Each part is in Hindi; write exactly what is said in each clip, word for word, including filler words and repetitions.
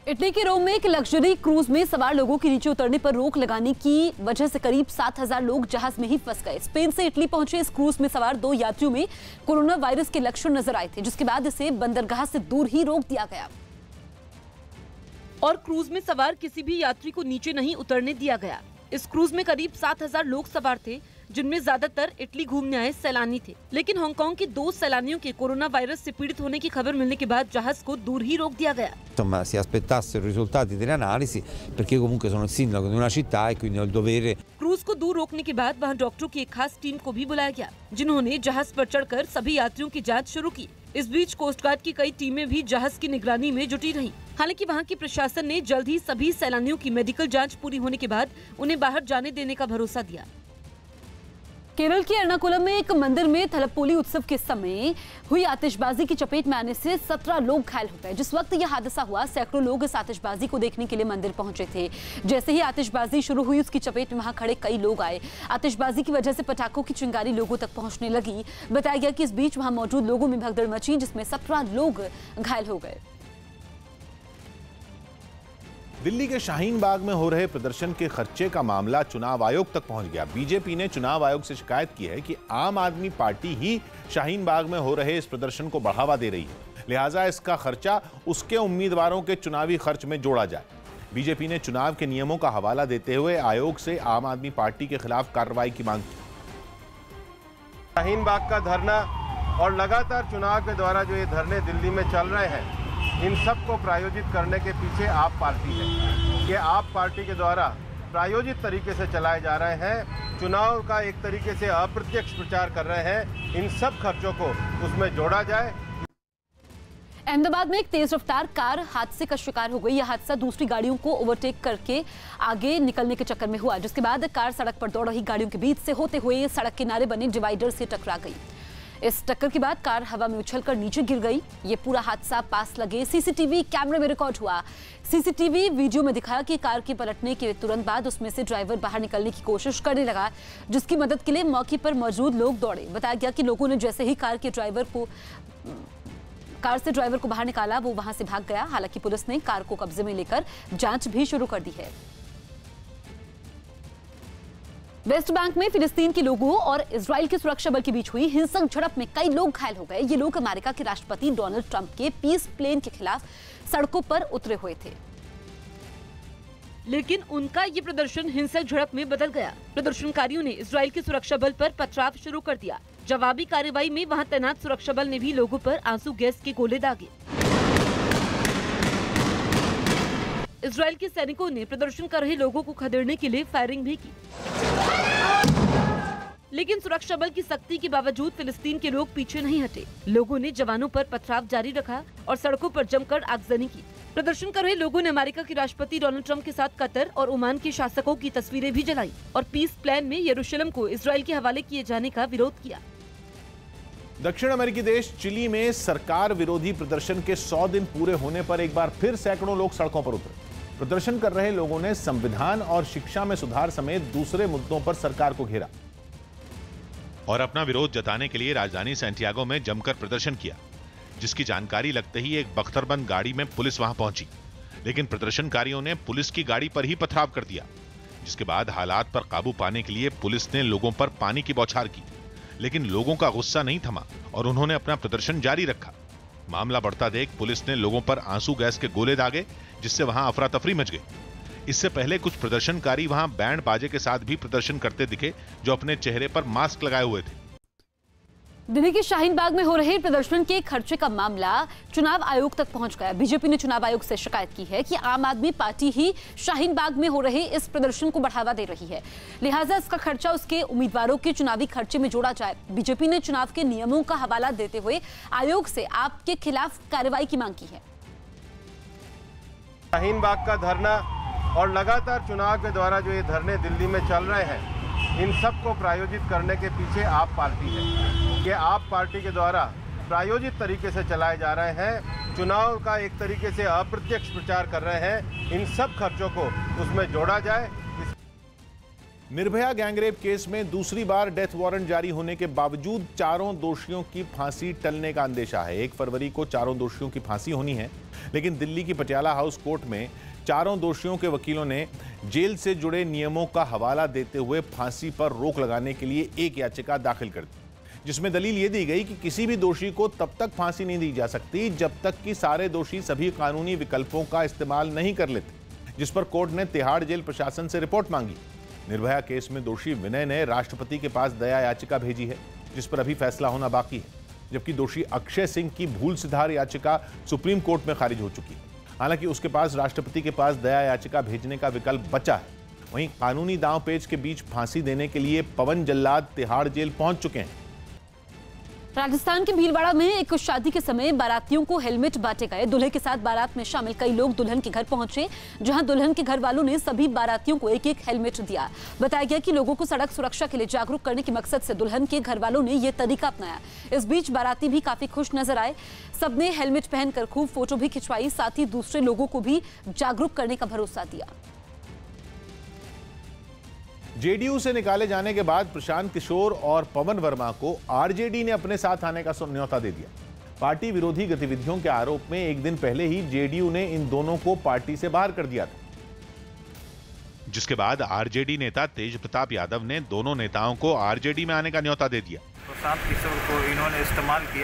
इटली के रोम में एक लग्जरी क्रूज में सवार लोगों के नीचे उतरने पर रोक लगाने की वजह से करीब सात हजार लोग जहाज में ही फंस गए। स्पेन से इटली पहुंचे इस क्रूज में सवार दो यात्रियों में कोरोना वायरस के लक्षण नजर आए थे, जिसके बाद इसे बंदरगाह से दूर ही रोक दिया गया और क्रूज में सवार किसी भी यात्री को नीचे नहीं उतरने दिया गया। इस क्रूज में करीब सात हजार लोग सवार थे, जिनमें ज्यादातर इटली घूमने आए सैलानी थे। लेकिन हांगकांग के दो सैलानियों के कोरोना वायरस से पीड़ित होने की खबर मिलने के बाद जहाज को दूर ही रोक दिया गया। Insomma, si aspettassero i risultati delle analisi, perché comunque sono il sindaco di una città e quindi ho il dovere. Cruise को दूर रोकने के बाद वहां डॉक्टरों की एक खास टीम को भी बुलाया गया, जिन्होंने जहाज पर चढ़कर सभी यात्रियों की जांच शुरू की। इस बीच कोस्ट गार्ड की कई टीमें भी जहाज की निगरानी में जुटी रहीं। हालांकि वहां की प्रशासन ने जल्द ही सभी सैलानियों की मेडिकल जांच पूरी होने के बाद उन्हें बाहर जाने देने का भरोसा दिया। केरल के एर्नाकुलम में एक मंदिर में थलप्पोली उत्सव के समय हुई आतिशबाजी की चपेट में आने से सत्रह लोग घायल हो गए। जिस वक्त यह हादसा हुआ, सैकड़ों लोग इस आतिशबाजी को देखने के लिए मंदिर पहुंचे थे। जैसे ही आतिशबाजी शुरू हुई, उसकी चपेट में वहां खड़े कई लोग आए। आतिशबाजी की वजह से पटाखों की चिंगारी लोगों तक पहुंचने लगी। बताया गया कि इस बीच वहां मौजूद लोगों में भगदड़ मची, जिसमें सत्रह लोग घायल हो गए। दिल्ली के शाहीन बाग में हो रहे प्रदर्शन के खर्चे का मामला चुनाव आयोग तक पहुंच गया। बीजेपी ने चुनाव आयोग से शिकायत की है कि आम आदमी पार्टी ही शाहीन बाग में हो रहे इस प्रदर्शन को बढ़ावा दे रही है, लिहाजा इसका खर्चा उसके उम्मीदवारों के चुनावी खर्च में जोड़ा जाए। बीजेपी ने चुनाव के नियमों का हवाला देते हुए आयोग से आम आदमी पार्टी के खिलाफ कार्रवाई की मांग की। शाहीन बाग का धरना और लगातार चुनाव के द्वारा जो ये धरने दिल्ली में चल रहे हैं, इन सब को प्रायोजित करने के पीछे आप पार्टी है। ये आप पार्टी के द्वारा प्रायोजित तरीके से चलाए जा रहे हैं। चुनाव का एक तरीके से अप्रत्यक्ष प्रचार कर रहे हैं। इन सब खर्चों को उसमें जोड़ा जाए। अहमदाबाद में एक तेज रफ्तार कार हादसे का शिकार हो गई। यह हादसा दूसरी गाड़ियों को ओवरटेक करके आगे निकलने के चक्कर में हुआ, जिसके बाद कार सड़क पर दौड़ रही गाड़ियों के बीच से होते हुए सड़क किनारे बने डिवाइडर से टकरा गई। इस टक्कर के बाद कार हवा में उछलकर नीचे गिर गई। ये पूरा हादसा पास लगे सीसीटीवी कैमरे में रिकॉर्ड हुआ। सीसीटीवी वीडियो में दिखाया कि कार के पलटने के तुरंत बाद उसमें से ड्राइवर बाहर निकलने की कोशिश करने लगा, जिसकी मदद के लिए मौके पर मौजूद लोग दौड़े। बताया गया कि लोगों ने जैसे ही कार के ड्राइवर को कार से ड्राइवर को बाहर निकाला, वो वहां से भाग गया। हालांकि पुलिस ने कार को कब्जे में लेकर जांच भी शुरू कर दी है। वेस्ट बैंक में फिलिस्तीन के लोगों और इजराइल के सुरक्षा बल के बीच हुई हिंसक झड़प में कई लोग घायल हो गए। ये लोग अमेरिका के राष्ट्रपति डोनाल्ड ट्रंप के पीस प्लेन के खिलाफ सड़कों पर उतरे हुए थे, लेकिन उनका ये प्रदर्शन हिंसक झड़प में बदल गया। प्रदर्शनकारियों ने इजराइल के सुरक्षा बल पर पथराव शुरू कर दिया। जवाबी कार्रवाई में वहां तैनात सुरक्षा बल ने भी लोगों पर आंसू गैस के गोले दागे। इजराइल के सैनिकों ने प्रदर्शन कर रहे लोगों को खदेड़ने के लिए फायरिंग भी की, लेकिन सुरक्षा बल की सख्ती के बावजूद फिलिस्तीन के लोग पीछे नहीं हटे। लोगों ने जवानों पर पथराव जारी रखा और सड़कों पर जमकर आगजनी की। प्रदर्शन कर रहे लोगों ने अमेरिका के राष्ट्रपति डोनाल्ड ट्रंप के साथ कतर और ओमान के शासकों की तस्वीरें भी जलाई और पीस प्लान में यरूशलेम को इजराइल के हवाले किए जाने का विरोध किया। दक्षिण अमेरिकी देश चिली में सरकार विरोधी प्रदर्शन के सौ दिन पूरे होने पर एक बार फिर सैकड़ों लोग सड़कों पर उतरे। प्रदर्शन कर रहे लोगों ने संविधान और शिक्षा में सुधार समेत दूसरे मुद्दों पर सरकार को घेरा और अपना विरोध जताने के लिए राजधानी सैंटियागो में जमकर प्रदर्शन किया, जिसकी जानकारी लगते ही एक बख्तरबंद गाड़ी में पुलिस वहां पहुंची। लेकिन प्रदर्शनकारियों ने पुलिस की गाड़ी पर ही पथराव कर दिया, जिसके बाद हालात पर काबू पाने के लिए पुलिस ने लोगों पर पानी की बौछार की। लेकिन लोगों का गुस्सा नहीं थमा और उन्होंने अपना प्रदर्शन जारी रखा। मामला बढ़ता देख पुलिस ने लोगों पर आंसू गैस के गोले दागे, जिससे वहां अफरा तफरी मच गई। इससे पहले कुछ प्रदर्शनकारी वहां बैंड बाजे के साथ भी प्रदर्शन करते दिखे, जो अपने चेहरे पर मास्क लगाए हुए थे। दिल्ली के शाहीन बाग में हो रहे प्रदर्शन के खर्चे का मामला चुनाव आयोग तक पहुंच गया। बीजेपी ने चुनाव आयोग से शिकायत की है कि आम आदमी पार्टी ही शाहीन बाग में हो रहे इस प्रदर्शन को बढ़ावा दे रही है, लिहाजा इसका खर्चा उसके उम्मीदवारों के चुनावी खर्चे में जोड़ा जाए। बीजेपी ने चुनाव के नियमों का हवाला देते हुए आयोग से आपके खिलाफ कार्रवाई की मांग की है। शाहीन बाग का धरना और लगातार चुनाव के द्वारा जो ये धरने दिल्ली में चल रहे हैं, इन सब को प्रायोजित करने के पीछे आप पार्टी है। ये आप पार्टी के द्वारा प्रायोजित तरीके से चलाए जा रहे हैं। चुनाव का एक तरीके से अप्रत्यक्ष प्रचार कर रहे हैं। इन सब खर्चों को उसमें जोड़ा जाए। निर्भया गैंगरेप केस में दूसरी बार डेथ वारंट जारी होने के बावजूद चारों दोषियों की फांसी टलने का अंदेशा है। एक फरवरी को चारों दोषियों की फांसी होनी है, लेकिन दिल्ली की पटियाला हाउस कोर्ट में चारों दोषियों के वकीलों ने जेल से जुड़े नियमों का हवाला देते हुए फांसी पर रोक लगाने के लिए एक याचिका दाखिल कर दी, जिसमें दलील यह दी गई कि किसी भी दोषी को तब तक फांसी नहीं दी जा सकती जब तक कि सारे दोषी सभी कानूनी विकल्पों का इस्तेमाल नहीं कर लेते, जिस पर कोर्ट ने तिहाड़ जेल प्रशासन से रिपोर्ट मांगी। निर्भया केस में दोषी विनय ने राष्ट्रपति के पास दया याचिका भेजी है, जिस पर अभी फैसला होना बाकी है, जबकि दोषी अक्षय सिंह की भूल सुधार याचिका सुप्रीम कोर्ट में खारिज हो चुकी है। हालांकि उसके पास राष्ट्रपति के पास दया याचिका भेजने का विकल्प बचा है। वहीं कानूनी दांवपेच के बीच फांसी देने के लिए पवन जल्लाद तिहाड़ जेल पहुंच चुके हैं। राजस्थान के भीलवाड़ा में एक शादी के समय बारातियों को हेलमेट बांटे गए। दूल्हे के साथ बारात में शामिल कई लोग दुल्हन के घर पहुंचे, जहां दुल्हन के घर वालों ने सभी बारातियों को एक एक हेलमेट दिया। बताया गया कि लोगों को सड़क सुरक्षा के लिए जागरूक करने के मकसद से दुल्हन के घर वालों ने यह तरीका अपनाया। इस बीच बाराती भी काफी खुश नजर आए। सबने हेलमेट पहनकर खूब फोटो भी खिंचवाई, साथ ही दूसरे लोगों को भी जागरूक करने का भरोसा दिया। जेडीयू से निकाले जाने के बाद प्रशांत किशोर और पवन वर्मा को आरजेडी ने अपने साथ आने का न्योता दे दिया। पार्टी विरोधी गतिविधियों के आरोप में एक दिन पहले ही जेडीयू ने इन दोनों को पार्टी से बाहर कर दिया था, जिसके बाद आरजेडी नेता तेज प्रताप यादव ने दोनों नेताओं को आरजेडी में आने का न्योता दे दिया। प्रशांत किशोर को इन्होंने इस्तेमाल किया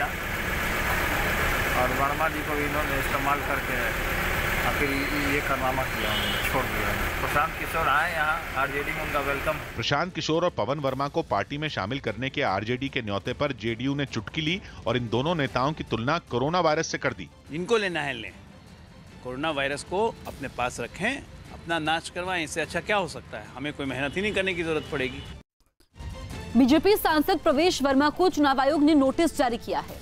और वर्मा जी को इन्होंने इस्तेमाल करके आखिर ये कारनामा किया, छोड़ दिया। प्रशांत किशोर आए यहाँ, आरजेडी में उनका वेलकम। प्रशांत किशोर और पवन वर्मा को पार्टी में शामिल करने के आरजेडी के न्योते पर जेडीयू ने चुटकी ली और इन दोनों नेताओं की तुलना कोरोना वायरस से कर दी। इनको लेना है लें, कोरोना वायरस को अपने पास रखें, अपना नाश करवाएं, इससे अच्छा क्या हो सकता है। हमें कोई मेहनत ही नहीं करने की जरूरत पड़ेगी। बीजेपी सांसद प्रवेश वर्मा को चुनाव आयोग ने नोटिस जारी किया है।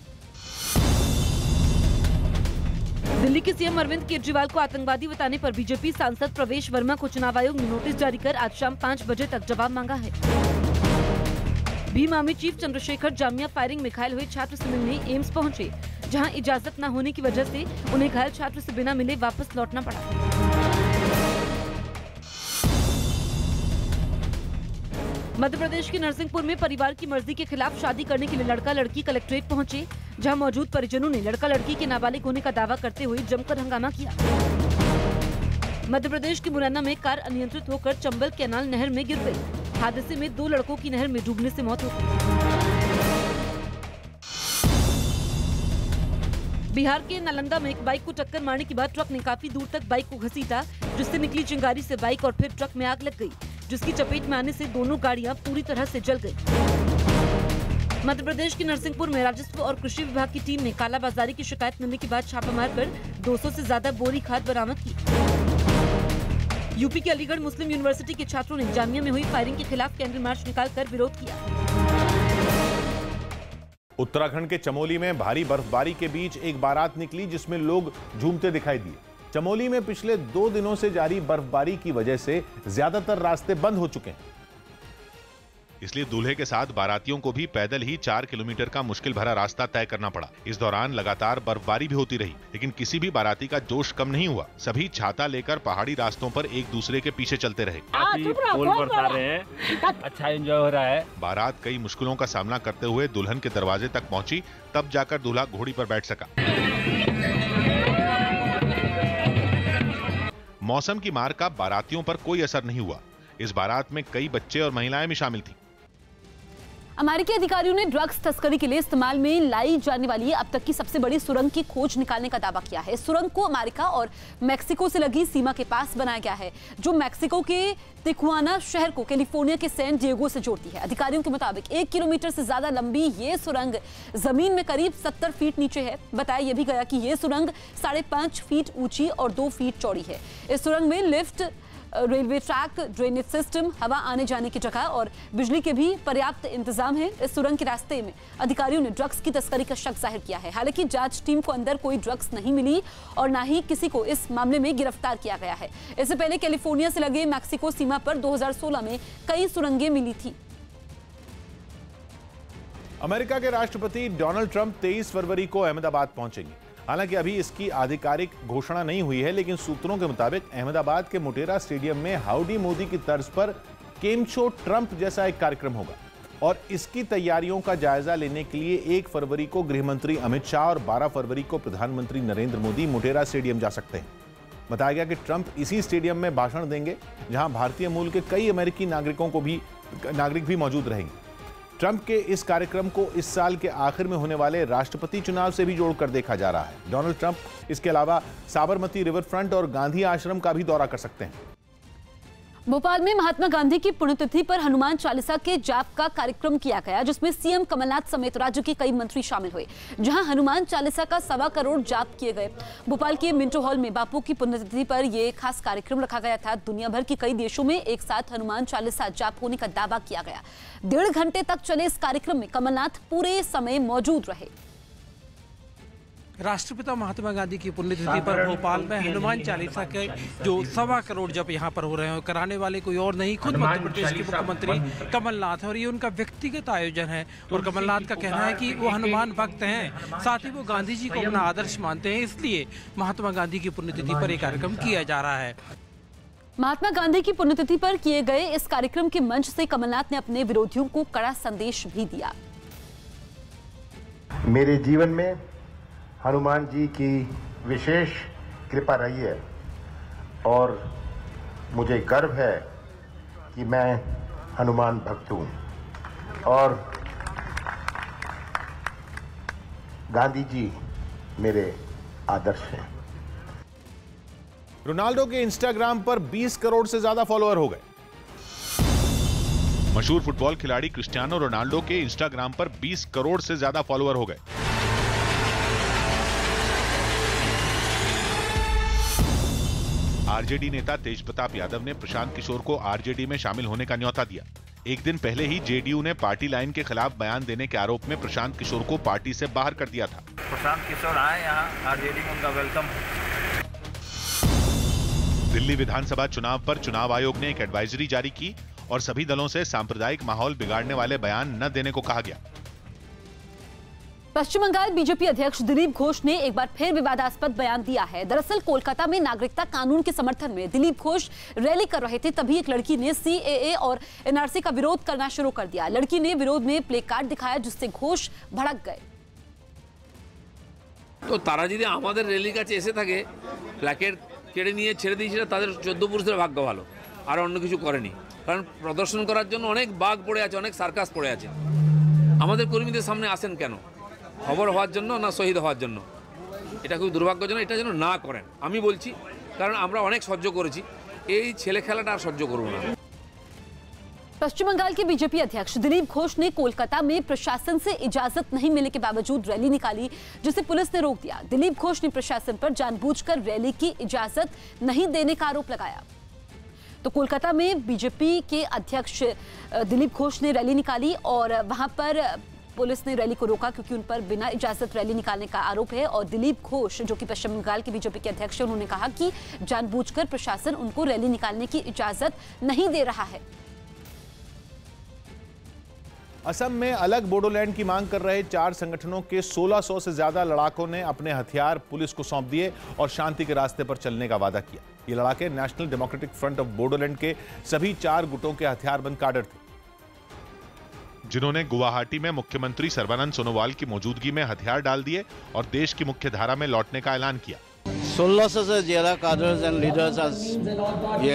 दिल्ली के सीएम अरविंद केजरीवाल को आतंकवादी बताने पर बीजेपी सांसद प्रवेश वर्मा को चुनाव आयोग ने नोटिस जारी कर आज शाम पाँच बजे तक जवाब मांगा है। Bhim army chief Chandrashekhar Jamia firing में घायल हुए छात्र से मिलने एम्स पहुंचे, जहां इजाजत न होने की वजह से उन्हें घायल छात्र से बिना मिले वापस लौटना पड़ा। मध्य प्रदेश के नरसिंहपुर में परिवार की मर्जी के खिलाफ शादी करने के लिए लड़का लड़की कलेक्ट्रेट पहुंचे, जहां मौजूद परिजनों ने लड़का लड़की के नाबालिग होने का दावा करते हुए जमकर हंगामा किया। मध्य प्रदेश के मुरैना में कार अनियंत्रित होकर चंबल कैनाल नहर में गिर गई। हादसे में दो लड़कों की नहर में डूबने से मौत हो गई। बिहार के नालंदा में एक बाइक को टक्कर मारने के बाद ट्रक ने काफी दूर तक बाइक को घसीटा, जिससे निकली चिंगारी से बाइक और फिर ट्रक में आग लग गई, जिसकी चपेट में आने से दोनों गाड़ियां पूरी तरह से जल गई। मध्य प्रदेश के नरसिंहपुर में राजस्व और कृषि विभाग की टीम ने कालाबाजारी की शिकायत मिलने के बाद छापा मारकर दो सौ से ज्यादा बोरी खाद बरामद की। यूपी के अलीगढ़ मुस्लिम यूनिवर्सिटी के छात्रों ने जामिया में हुई फायरिंग के खिलाफ कैंडल मार्च निकालकर विरोध किया। उत्तराखंड के चमोली में भारी बर्फबारी के बीच एक बारात निकली, जिसमें लोग झूमते दिखाई दिए। चमोली में पिछले दो दिनों से जारी बर्फबारी की वजह से ज्यादातर रास्ते बंद हो चुके हैं, इसलिए दूल्हे के साथ बारातियों को भी पैदल ही चार किलोमीटर का मुश्किल भरा रास्ता तय करना पड़ा। इस दौरान लगातार बर्फबारी भी होती रही, लेकिन किसी भी बाराती का जोश कम नहीं हुआ। सभी छाता लेकर पहाड़ी रास्तों पर एक दूसरे के पीछे चलते रहे। फूल बरसा रहे हैं, अच्छा एंजॉय हो रहा है। बारात कई मुश्किलों का सामना करते हुए दुल्हन के दरवाजे तक पहुंची, तब जाकर दूल्हा घोड़ी पर बैठ सका। मौसम की मार का बारातियों पर कोई असर नहीं हुआ। इस बारात में कई बच्चे और महिलाएं भी शामिल थीं। अमेरिकी अधिकारियों ने ड्रग्स तस्करी के लिए इस्तेमाल में लाई जाने वाली अब तक की सबसे बड़ी सुरंग की खोज निकालने का दावा किया है। सुरंग को अमेरिका और मेक्सिको से लगी सीमा के पास बनाया गया है, जो मेक्सिको के तिकुआना शहर को कैलिफोर्निया के सैन डिएगो से जोड़ती है। अधिकारियों के मुताबिक एक किलोमीटर से ज्यादा लंबी ये सुरंग जमीन में करीब सत्तर फीट नीचे है। बताया यह भी गया कि ये सुरंग साढ़े पांच फीट ऊंची और दो फीट चौड़ी है। इस सुरंग में lift, railway track, drainage system, हवा आने जाने की जगह और बिजली के भी पर्याप्त इंतजाम है। इस सुरंग के रास्ते में अधिकारियों ने ड्रग्स की तस्करी का शक जाहिर किया है। हालांकि जांच टीम को अंदर कोई ड्रग्स नहीं मिली और ना ही किसी को इस मामले में गिरफ्तार किया गया है। इससे पहले कैलिफोर्निया से लगे मैक्सिको सीमा पर दो हज़ार सोलह में कई सुरंगें मिली थी। अमेरिका के राष्ट्रपति डोनाल्ड ट्रंप तेईस फरवरी को अहमदाबाद पहुंचेंगे। हालांकि अभी इसकी आधिकारिक घोषणा नहीं हुई है, लेकिन सूत्रों के मुताबिक अहमदाबाद के मोटेरा स्टेडियम में हाउडी मोदी की तर्ज पर गेम शो ट्रंप जैसा एक कार्यक्रम होगा और इसकी तैयारियों का जायजा लेने के लिए एक फरवरी को गृह मंत्री अमित शाह और बारह फरवरी को प्रधानमंत्री नरेंद्र मोदी मोटेरा स्टेडियम जा सकते हैं। बताया गया कि ट्रंप इसी स्टेडियम में भाषण देंगे जहां भारतीय मूल के कई अमेरिकी नागरिकों को भी नागरिक भी मौजूद रहेंगे। ट्रंप के इस कार्यक्रम को इस साल के आखिर में होने वाले राष्ट्रपति चुनाव से भी जोड़कर देखा जा रहा है। डोनाल्ड ट्रंप इसके अलावा साबरमती रिवर फ्रंट और गांधी आश्रम का भी दौरा कर सकते हैं। भोपाल में महात्मा गांधी की पुण्यतिथि पर हनुमान चालीसा के जाप का कार्यक्रम किया गया, जिसमें सीएम कमलनाथ समेत राज्य के कई मंत्री शामिल हुए, जहां हनुमान चालीसा का सवा करोड़ जाप किए गए। भोपाल के मिंटो हॉल में बापू की पुण्यतिथि पर यह खास कार्यक्रम रखा गया था। दुनिया भर के कई देशों में एक साथ हनुमान चालीसा जाप होने का दावा किया गया। डेढ़ घंटे तक चले इस कार्यक्रम में कमलनाथ पूरे समय मौजूद रहे। राष्ट्रपिता महात्मा गांधी की पुण्यतिथि पर भोपाल में हनुमान चालीसा के जो सवा करोड़ जप यहाँ पर हो रहे हैं, कराने वाले कोई और नहीं, खुद मध्य प्रदेश के मुख्यमंत्री कमलनाथ है और ये उनका व्यक्तिगत आयोजन है। और कमलनाथ का कहना है कि वो हनुमान भक्त हैं, साथ ही वो गांधी जी को अपना आदर्श मानते हैं, इसलिए महात्मा गांधी की पुण्यतिथि पर एक कार्यक्रम किया जा रहा है। महात्मा गांधी की पुण्यतिथि पर किए गए इस कार्यक्रम के मंच से कमलनाथ ने अपने विरोधियों को कड़ा संदेश भी दिया। मेरे जीवन में हनुमान जी की विशेष कृपा रही है और मुझे गर्व है कि मैं हनुमान भक्त हूँ और गांधी जी मेरे आदर्श हैं। रोनाल्डो के इंस्टाग्राम पर बीस करोड़ से ज्यादा फॉलोअर हो गए। मशहूर फुटबॉल खिलाड़ी क्रिस्टियानो रोनाल्डो के इंस्टाग्राम पर बीस करोड़ से ज्यादा फॉलोअर हो गए। आरजेडी नेता तेज प्रताप यादव ने प्रशांत किशोर को आरजेडी में शामिल होने का न्योता दिया। एक दिन पहले ही जेडीयू ने पार्टी लाइन के खिलाफ बयान देने के आरोप में प्रशांत किशोर को पार्टी से बाहर कर दिया था। प्रशांत किशोर आए यहाँ, आरजेडी में उनका वेलकम। दिल्ली विधानसभा चुनाव पर चुनाव आयोग ने एक एडवाइजरी जारी की और सभी दलों से सांप्रदायिक माहौल बिगाड़ने वाले बयान न देने को कहा गया। पश्चिम बंगाल बीजेपी अध्यक्ष दिलीप घोष ने एक बार फिर विवादास्पद बयान दिया है। दरअसल कोलकाता में नागरिकता कानून के समर्थन में दिलीप घोष रैली कर रहे थे, तभी एक लड़की ने सीएए और एनआरसी का विरोध करना शुरू कर दिया। लड़की ने विरोध में प्ले कार्ड दिखाया, जिससे घोष भड़क गए। तो तारा যদি আমাদের র্যালির কাছে এসে থাকে প্ল্যাকেট কেড়ে নিয়ে ছেড়ে দিয়েছিল, তাদের চোদ্দ পুরুষের ভাগ্য ভালো, আর অন্য কিছু করেনি। কারণ প্রদর্শন করার জন্য অনেক বাঘ পড়ে আছে, অনেক সার্কাস পড়ে আছে। আমাদের কর্মীদের সামনে আসেন কেন? খবর হওয়ার জন্য না শহীদ হওয়ার জন্য? এটা খুব দুর্ভাগ্যজনক। এটা যেন না করেন আমি বলছি, কারণ আমরা অনেক সহ্য করেছি। এই ছেলে খেলাটা আর সহ্য করব না। पश्चिम बंगाल के बीजेपी अध्यक्ष दिलीप घोष ने कोलकाता में प्रशासन से इजाजत नहीं मिलने के बावजूद रैली निकाली, जिसे पुलिस ने रोक दिया। दिलीप घोष ने प्रशासन पर जानबूझकर रैली की इजाजत नहीं देने का आरोप लगाया। तो कोलकाता में बीजेपी के अध्यक्ष दिलीप घोष ने रैली निकाली और वहां पर पुलिस ने रैली को रोका, क्योंकि उन पर बिना इजाजत रैली निकालने का आरोप है। और दिलीप घोष, जो कि पश्चिम बंगाल के बीजेपी के अध्यक्ष हैं, उन्होंने कहा कि जानबूझकर प्रशासन उनको रैली निकालने की इजाजत नहीं दे रहा है। असम में अलग बोडोलैंड की मांग कर रहे चार संगठनों के सोलह सौ से ज्यादा लड़ाकों ने अपने हथियार पुलिस को सौंप दिए और शांति के रास्ते पर चलने का वादा किया। ये लड़ाके national democratic front of Bodoland के सभी चार गुटों के हथियारबंद काडर थे, जिन्होंने गुवाहाटी में मुख्यमंत्री सर्बानंद सोनोवाल की मौजूदगी में हथियार डाल दिए और देश की मुख्य धारा में लौटने का ऐलान किया। सोलह सौ से ज्यादा काडर्स एंड लीडर्स ये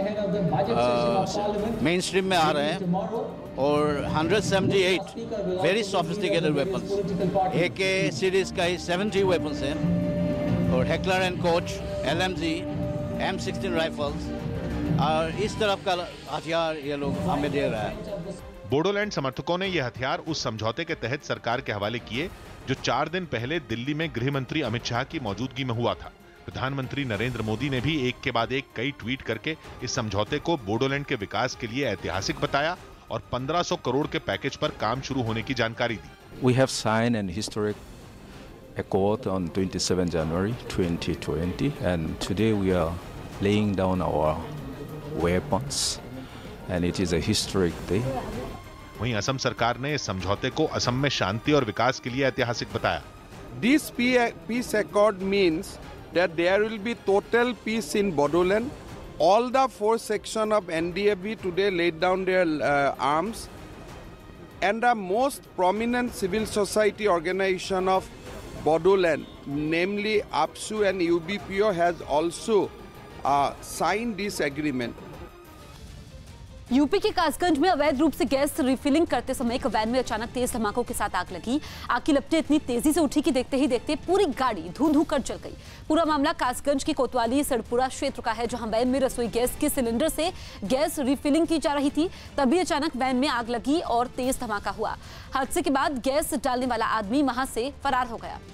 मेन स्ट्रीम में आ रहे हैं और एक सौ अठहत्तर very sophisticated weapons, AK series का ही सत्तर वेपन्स हैं और Heckler and Koch, LMG, M sixteen rifles और इस तरफ का हथियार ये लोग हमें दे रहा है। बोडोलैंड समर्थकों ने यह हथियार उस समझौते के तहत सरकार के हवाले किए जो चार दिन पहले दिल्ली में गृह मंत्री अमित शाह की मौजूदगी में हुआ था। प्रधानमंत्री नरेंद्र मोदी ने भी एक के बाद एक कई ट्वीट करके इस समझौते को बोडोलैंड के विकास के लिए ऐतिहासिक बताया और पंद्रह सौ करोड़ के पैकेज पर काम शुरू होने की जानकारी दी। We have signed an historic accord on twenty-seventh January twenty twenty and today we are laying down our weapons and it is a historic day. वहीं असम सरकार ने इस समझौते को असम में शांति और विकास के लिए ऐतिहासिक बताया। This peace accord means that there will be total peace in Bodoland. all the four section of N D A B today laid down their uh, arms, and the most prominent civil society organization of Bodoland, namely APSU and U B P O, has also uh, signed this agreement. UP के कासगंज में अवैध रूप से गैस रिफिलिंग करते समय एक वैन में अचानक तेज धमाकों के साथ आग लगी। आग की लपटें इतनी तेजी से उठी कि देखते ही देखते पूरी गाड़ी धू धू कर जल गई। पूरा मामला कासगंज की कोतवाली सड़पुरा क्षेत्र का है, जहां वैन में रसोई गैस के सिलेंडर से गैस रिफिलिंग की जा रही थी। तभी अचानक वैन में आग लगी और तेज धमाका हुआ। हादसे के बाद गैस डालने वाला आदमी वहां से फरार हो गया।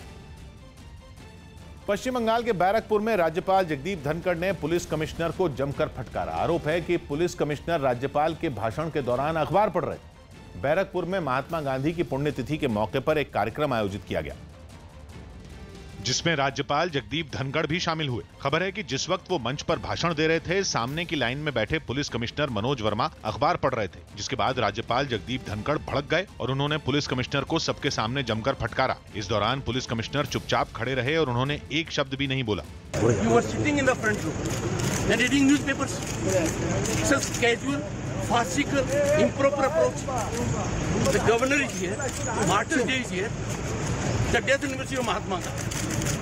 पश्चिम बंगाल के बैरकपुर में राज्यपाल जगदीप धनखड़ ने पुलिस कमिश्नर को जमकर फटकारा। आरोप है कि पुलिस कमिश्नर राज्यपाल के भाषण के दौरान अखबार पढ़ रहे। बैरकपुर में महात्मा गांधी की पुण्यतिथि के मौके पर एक कार्यक्रम आयोजित किया गया, जिसमें राज्यपाल जगदीप धनखड़ भी शामिल हुए। खबर है कि जिस वक्त वो मंच पर भाषण दे रहे थे, सामने की लाइन में बैठे पुलिस कमिश्नर मनोज वर्मा अखबार पढ़ रहे थे, जिसके बाद राज्यपाल जगदीप धनखड़ भड़क गए और उन्होंने पुलिस कमिश्नर को सबके सामने जमकर फटकारा। इस दौरान पुलिस कमिश्नर चुपचाप खड़े रहे और उन्होंने एक शब्द भी नहीं बोला। You were sitting in the front room and reading newspapers. Such casual, farcical, improper approach. The governor is here, Martyrs Day is here, the death anniversary of Mahatma Gandhi.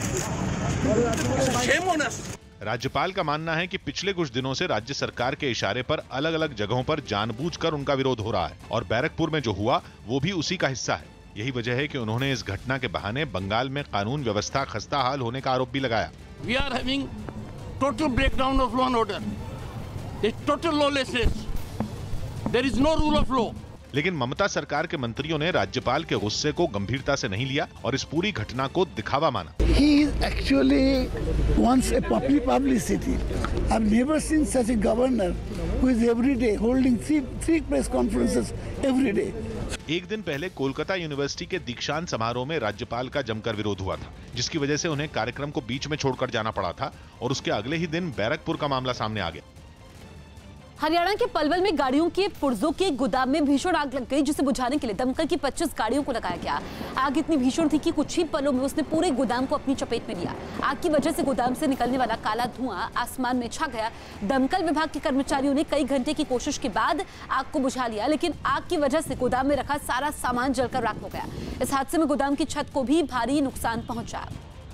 Shame on us. राज्यपाल का मानना है कि पिछले कुछ दिनों से राज्य सरकार के इशारे पर अलग अलग जगहों पर जानबूझकर उनका विरोध हो रहा है और बैरकपुर में जो हुआ वो भी उसी का हिस्सा है। यही वजह है कि उन्होंने इस घटना के बहाने बंगाल में कानून व्यवस्था खस्ताहाल होने का आरोप भी लगाया। We are having total breakdown of law and order. There is total lawlessness. There is no rule of law. लेकिन ममता सरकार के मंत्रियों ने राज्यपाल के गुस्से को गंभीरता से नहीं लिया और इस पूरी घटना को दिखावा माना। He actually wants a public publicity. I've never seen such a governor who is every day holding three, three press conferences every day. एक दिन पहले कोलकाता यूनिवर्सिटी के दीक्षांत समारोह में राज्यपाल का जमकर विरोध हुआ था, जिसकी वजह से उन्हें कार्यक्रम को बीच में छोड़कर जाना पड़ा था और उसके अगले ही दिन बैरकपुर का मामला सामने आ गया। हरियाणा के पलवल में गाड़ियों के पुर्जों के गोदाम में भीषण आग लग गई, जिसे बुझाने के लिए दमकल की पच्चीस गाड़ियों को लगाया गया। आग इतनी भीषण थी कि कुछ ही पलों में उसने पूरे गोदाम को अपनी चपेट में लिया। आग की वजह से गोदाम से निकलने वाला काला धुआं आसमान में छा गया। दमकल विभाग के कर्मचारियों ने कई घंटे की कोशिश के बाद आग को बुझा लिया, लेकिन आग की वजह से गोदाम में रखा सारा सामान जलकर राख हो गया। इस हादसे में गोदाम की छत को भी भारी नुकसान पहुंचा।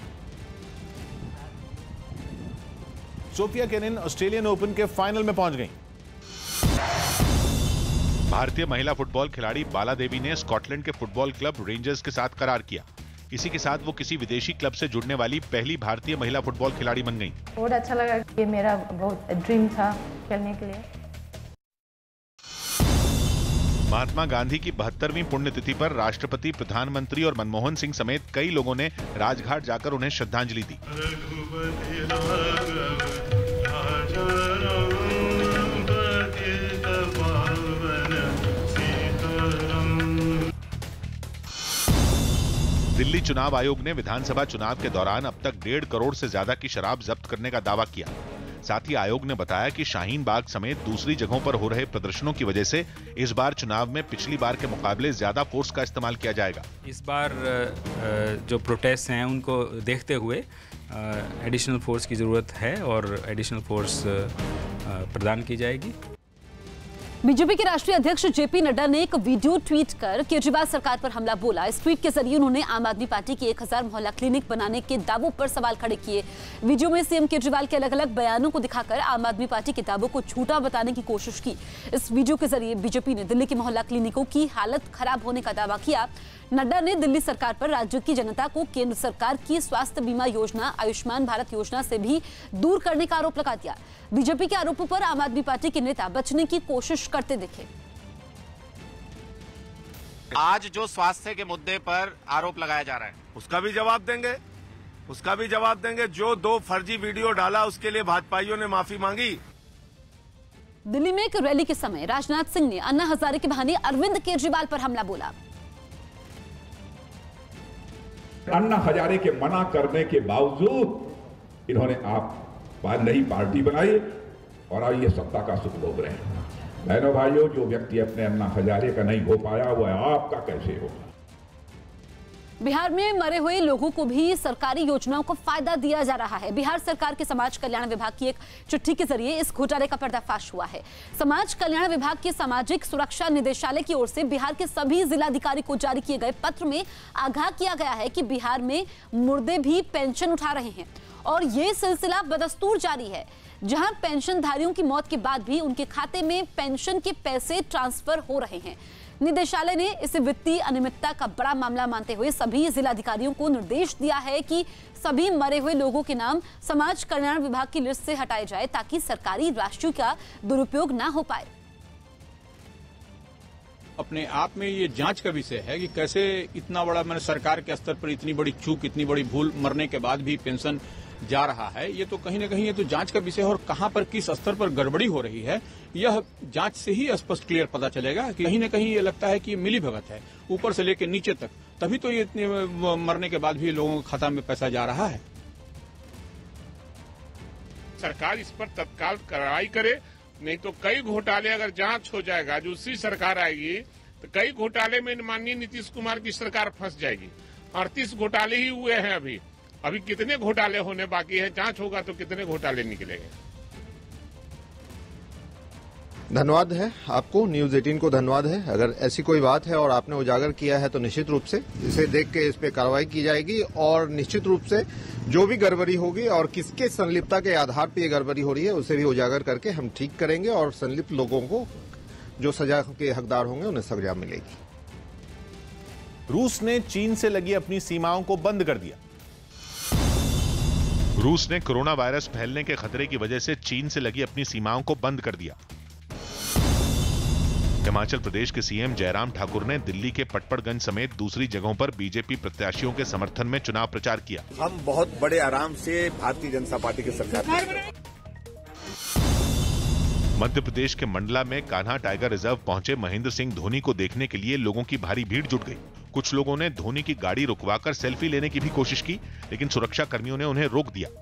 सोफिया केनिन ऑस्ट्रेलियन ओपन के फाइनल में पहुंच गई। भारतीय महिला फुटबॉल खिलाड़ी बाला देवी ने स्कॉटलैंड के फुटबॉल क्लब रेंजर्स के साथ करार किया। इसी के साथ वो किसी विदेशी क्लब से जुड़ने वाली पहली भारतीय महिला फुटबॉल खिलाड़ी बन गई। बहुत अच्छा लगा, ये मेरा बहुत ड्रीम था खेलने के लिए। महात्मा गांधी की बहत्तरवीं पुण्यतिथि पर राष्ट्रपति, प्रधानमंत्री और मनमोहन सिंह समेत कई लोगों ने राजघाट जाकर उन्हें श्रद्धांजलि दी। दिल्ली चुनाव आयोग ने विधानसभा चुनाव के दौरान अब तक डेढ़ करोड़ से ज्यादा की शराब जब्त करने का दावा किया। साथ ही आयोग ने बताया कि शाहीन बाग समेत दूसरी जगहों पर हो रहे प्रदर्शनों की वजह से इस बार चुनाव में पिछली बार के मुकाबले ज्यादा फोर्स का इस्तेमाल किया जाएगा। इस बार जो प्रोटेस्ट हैं उनको देखते हुए एडिशनल फोर्स की जरूरत है और एडिशनल फोर्स प्रदान की जाएगी। बीजेपी के राष्ट्रीय अध्यक्ष जेपी नड्डा ने एक वीडियो ट्वीट कर केजरीवाल सरकार पर हमला बोला। इस ट्वीट के जरिए उन्होंने आम आदमी पार्टी की एक हजार मोहल्ला क्लिनिक बनाने के दावों पर सवाल खड़े किए। वीडियो में सीएम केजरीवाल के अलग अलग बयानों को दिखाकर आम आदमी पार्टी के दावों को झूठा बताने की कोशिश की। इस वीडियो के जरिए बीजेपी ने दिल्ली के मोहल्ला क्लिनिकों की हालत खराब होने का दावा किया। नड्डा ने दिल्ली सरकार पर राज्य की जनता को केंद्र सरकार की स्वास्थ्य बीमा योजना आयुष्मान भारत योजना से भी दूर करने का आरोप लगा दिया। बीजेपी के आरोपों पर आम आदमी पार्टी के नेता बचने की कोशिश करते दिखे। आज जो स्वास्थ्य के मुद्दे पर आरोप लगाया जा रहा है उसका भी जवाब देंगे, उसका भी जवाब देंगे। जो दो फर्जी वीडियो डाला उसके लिए भाजपाइयों ने माफी मांगी। दिल्ली में एक रैली के समय राजनाथ सिंह ने अन्ना हजारे के बहाने अरविंद केजरीवाल पर हमला बोला। अन्ना हजारे के मना करने के बावजूद इन्होंने आप नई पार्टी बनाई और आज ये सत्ता का सुख भोग रहे हैं। बहनों भाइयों, जो व्यक्ति अपने अन्ना हजारे का नहीं हो पाया वो आपका कैसे होगा। बिहार में मरे हुए लोगों को भी सरकारी योजनाओं का फायदा दिया जा रहा है। बिहार सरकार के समाज कल्याण विभाग की एक चिट्ठी के जरिए इस घोटाले का पर्दाफाश हुआ है। समाज कल्याण विभाग के सामाजिक सुरक्षा निदेशालय की ओर से बिहार के सभी जिलाधिकारी को जारी किए गए पत्र में आगाह किया गया है कि बिहार में मुर्दे भी पेंशन उठा रहे हैं और ये सिलसिला बदस्तूर जारी है, जहां पेंशनधारियों की मौत के बाद भी उनके खाते में पेंशन के पैसे ट्रांसफर हो रहे हैं। निदेशालय ने इसे वित्तीय अनियमितता का बड़ा मामला मानते हुए सभी जिलाधिकारियों को निर्देश दिया है कि सभी मरे हुए लोगों के नाम समाज कल्याण विभाग की लिस्ट से हटाए जाए ताकि सरकारी राशि का दुरुपयोग ना हो पाए। अपने आप में ये जांच का विषय है कि कैसे इतना बड़ा मैंने सरकार के स्तर पर इतनी बड़ी चूक, इतनी बड़ी भूल, मरने के बाद भी पेंशन जा रहा है। ये तो कहीं ना कहीं ये तो जांच का विषय है और कहां पर किस स्तर पर गड़बड़ी हो रही है यह जांच से ही स्पष्ट क्लियर पता चलेगा। कि कहीं ना कहीं ये लगता है कि ये मिली भगत है ऊपर से लेकर नीचे तक, तभी तो ये इतने मरने के बाद भी लोगों के खाता में पैसा जा रहा है। सरकार इस पर तत्काल कार्रवाई करे, नहीं तो कई घोटाले अगर जांच हो जाएगा, जो उसी सरकार आएगी तो कई घोटाले में माननीय नीतीश कुमार की सरकार फंस जाएगी। अड़तीस घोटाले ही हुए हैं अभी अभी कितने घोटाले होने बाकी है, जांच होगा तो कितने घोटाले निकलेंगे। धन्यवाद है आपको, न्यूज अठारह को धन्यवाद है। अगर ऐसी कोई बात है और आपने उजागर किया है तो निश्चित रूप से इसे देख के इस पे कार्रवाई की जाएगी और निश्चित रूप से जो भी गड़बड़ी होगी और किसके संलिप्तता के आधार पर ये गड़बड़ी हो रही है उसे भी उजागर करके हम ठीक करेंगे और संलिप्त लोगों को जो सजा के हकदार होंगे उन्हें सजा मिलेगी। रूस ने चीन से लगी अपनी सीमाओं को बंद कर दिया। रूस ने कोरोना वायरस फैलने के खतरे की वजह से चीन से लगी अपनी सीमाओं को बंद कर दिया। हिमाचल प्रदेश के सीएम जयराम ठाकुर ने दिल्ली के पटपड़गंज समेत दूसरी जगहों पर बीजेपी प्रत्याशियों के समर्थन में चुनाव प्रचार किया। हम बहुत बड़े आराम से भारतीय जनता पार्टी की सरकार। मध्य प्रदेश के मंडला में कान्हा टाइगर रिजर्व पहुंचे महेंद्र सिंह धोनी को देखने के लिए लोगों की भारी भीड़ जुट गई। कुछ लोगों ने धोनी की गाड़ी रुकवाकर सेल्फी लेने की भी कोशिश की, लेकिन सुरक्षा कर्मियों ने उन्हें रोक दिया।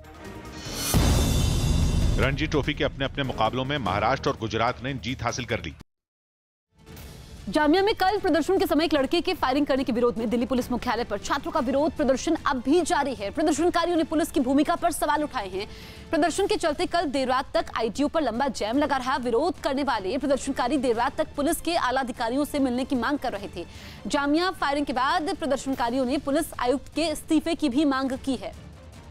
रणजी ट्रॉफी के अपने अपने मुकाबलों में महाराष्ट्र और गुजरात ने जीत हासिल कर ली। जामिया में कल प्रदर्शन के समय एक लड़के के फायरिंग करने के विरोध में दिल्ली पुलिस मुख्यालय पर छात्रों का विरोध प्रदर्शन अब भी जारी है। प्रदर्शनकारियों ने पुलिस की भूमिका पर सवाल उठाए हैं। प्रदर्शन के चलते कल देर रात तक आईटीओ पर लंबा जैम लगा रहा। विरोध करने वाले प्रदर्शनकारी देर रात तक पुलिस के आला अधिकारियों से मिलने की मांग कर रहे थे। जामिया फायरिंग के बाद प्रदर्शनकारियों ने पुलिस आयुक्त के इस्तीफे की भी मांग की है।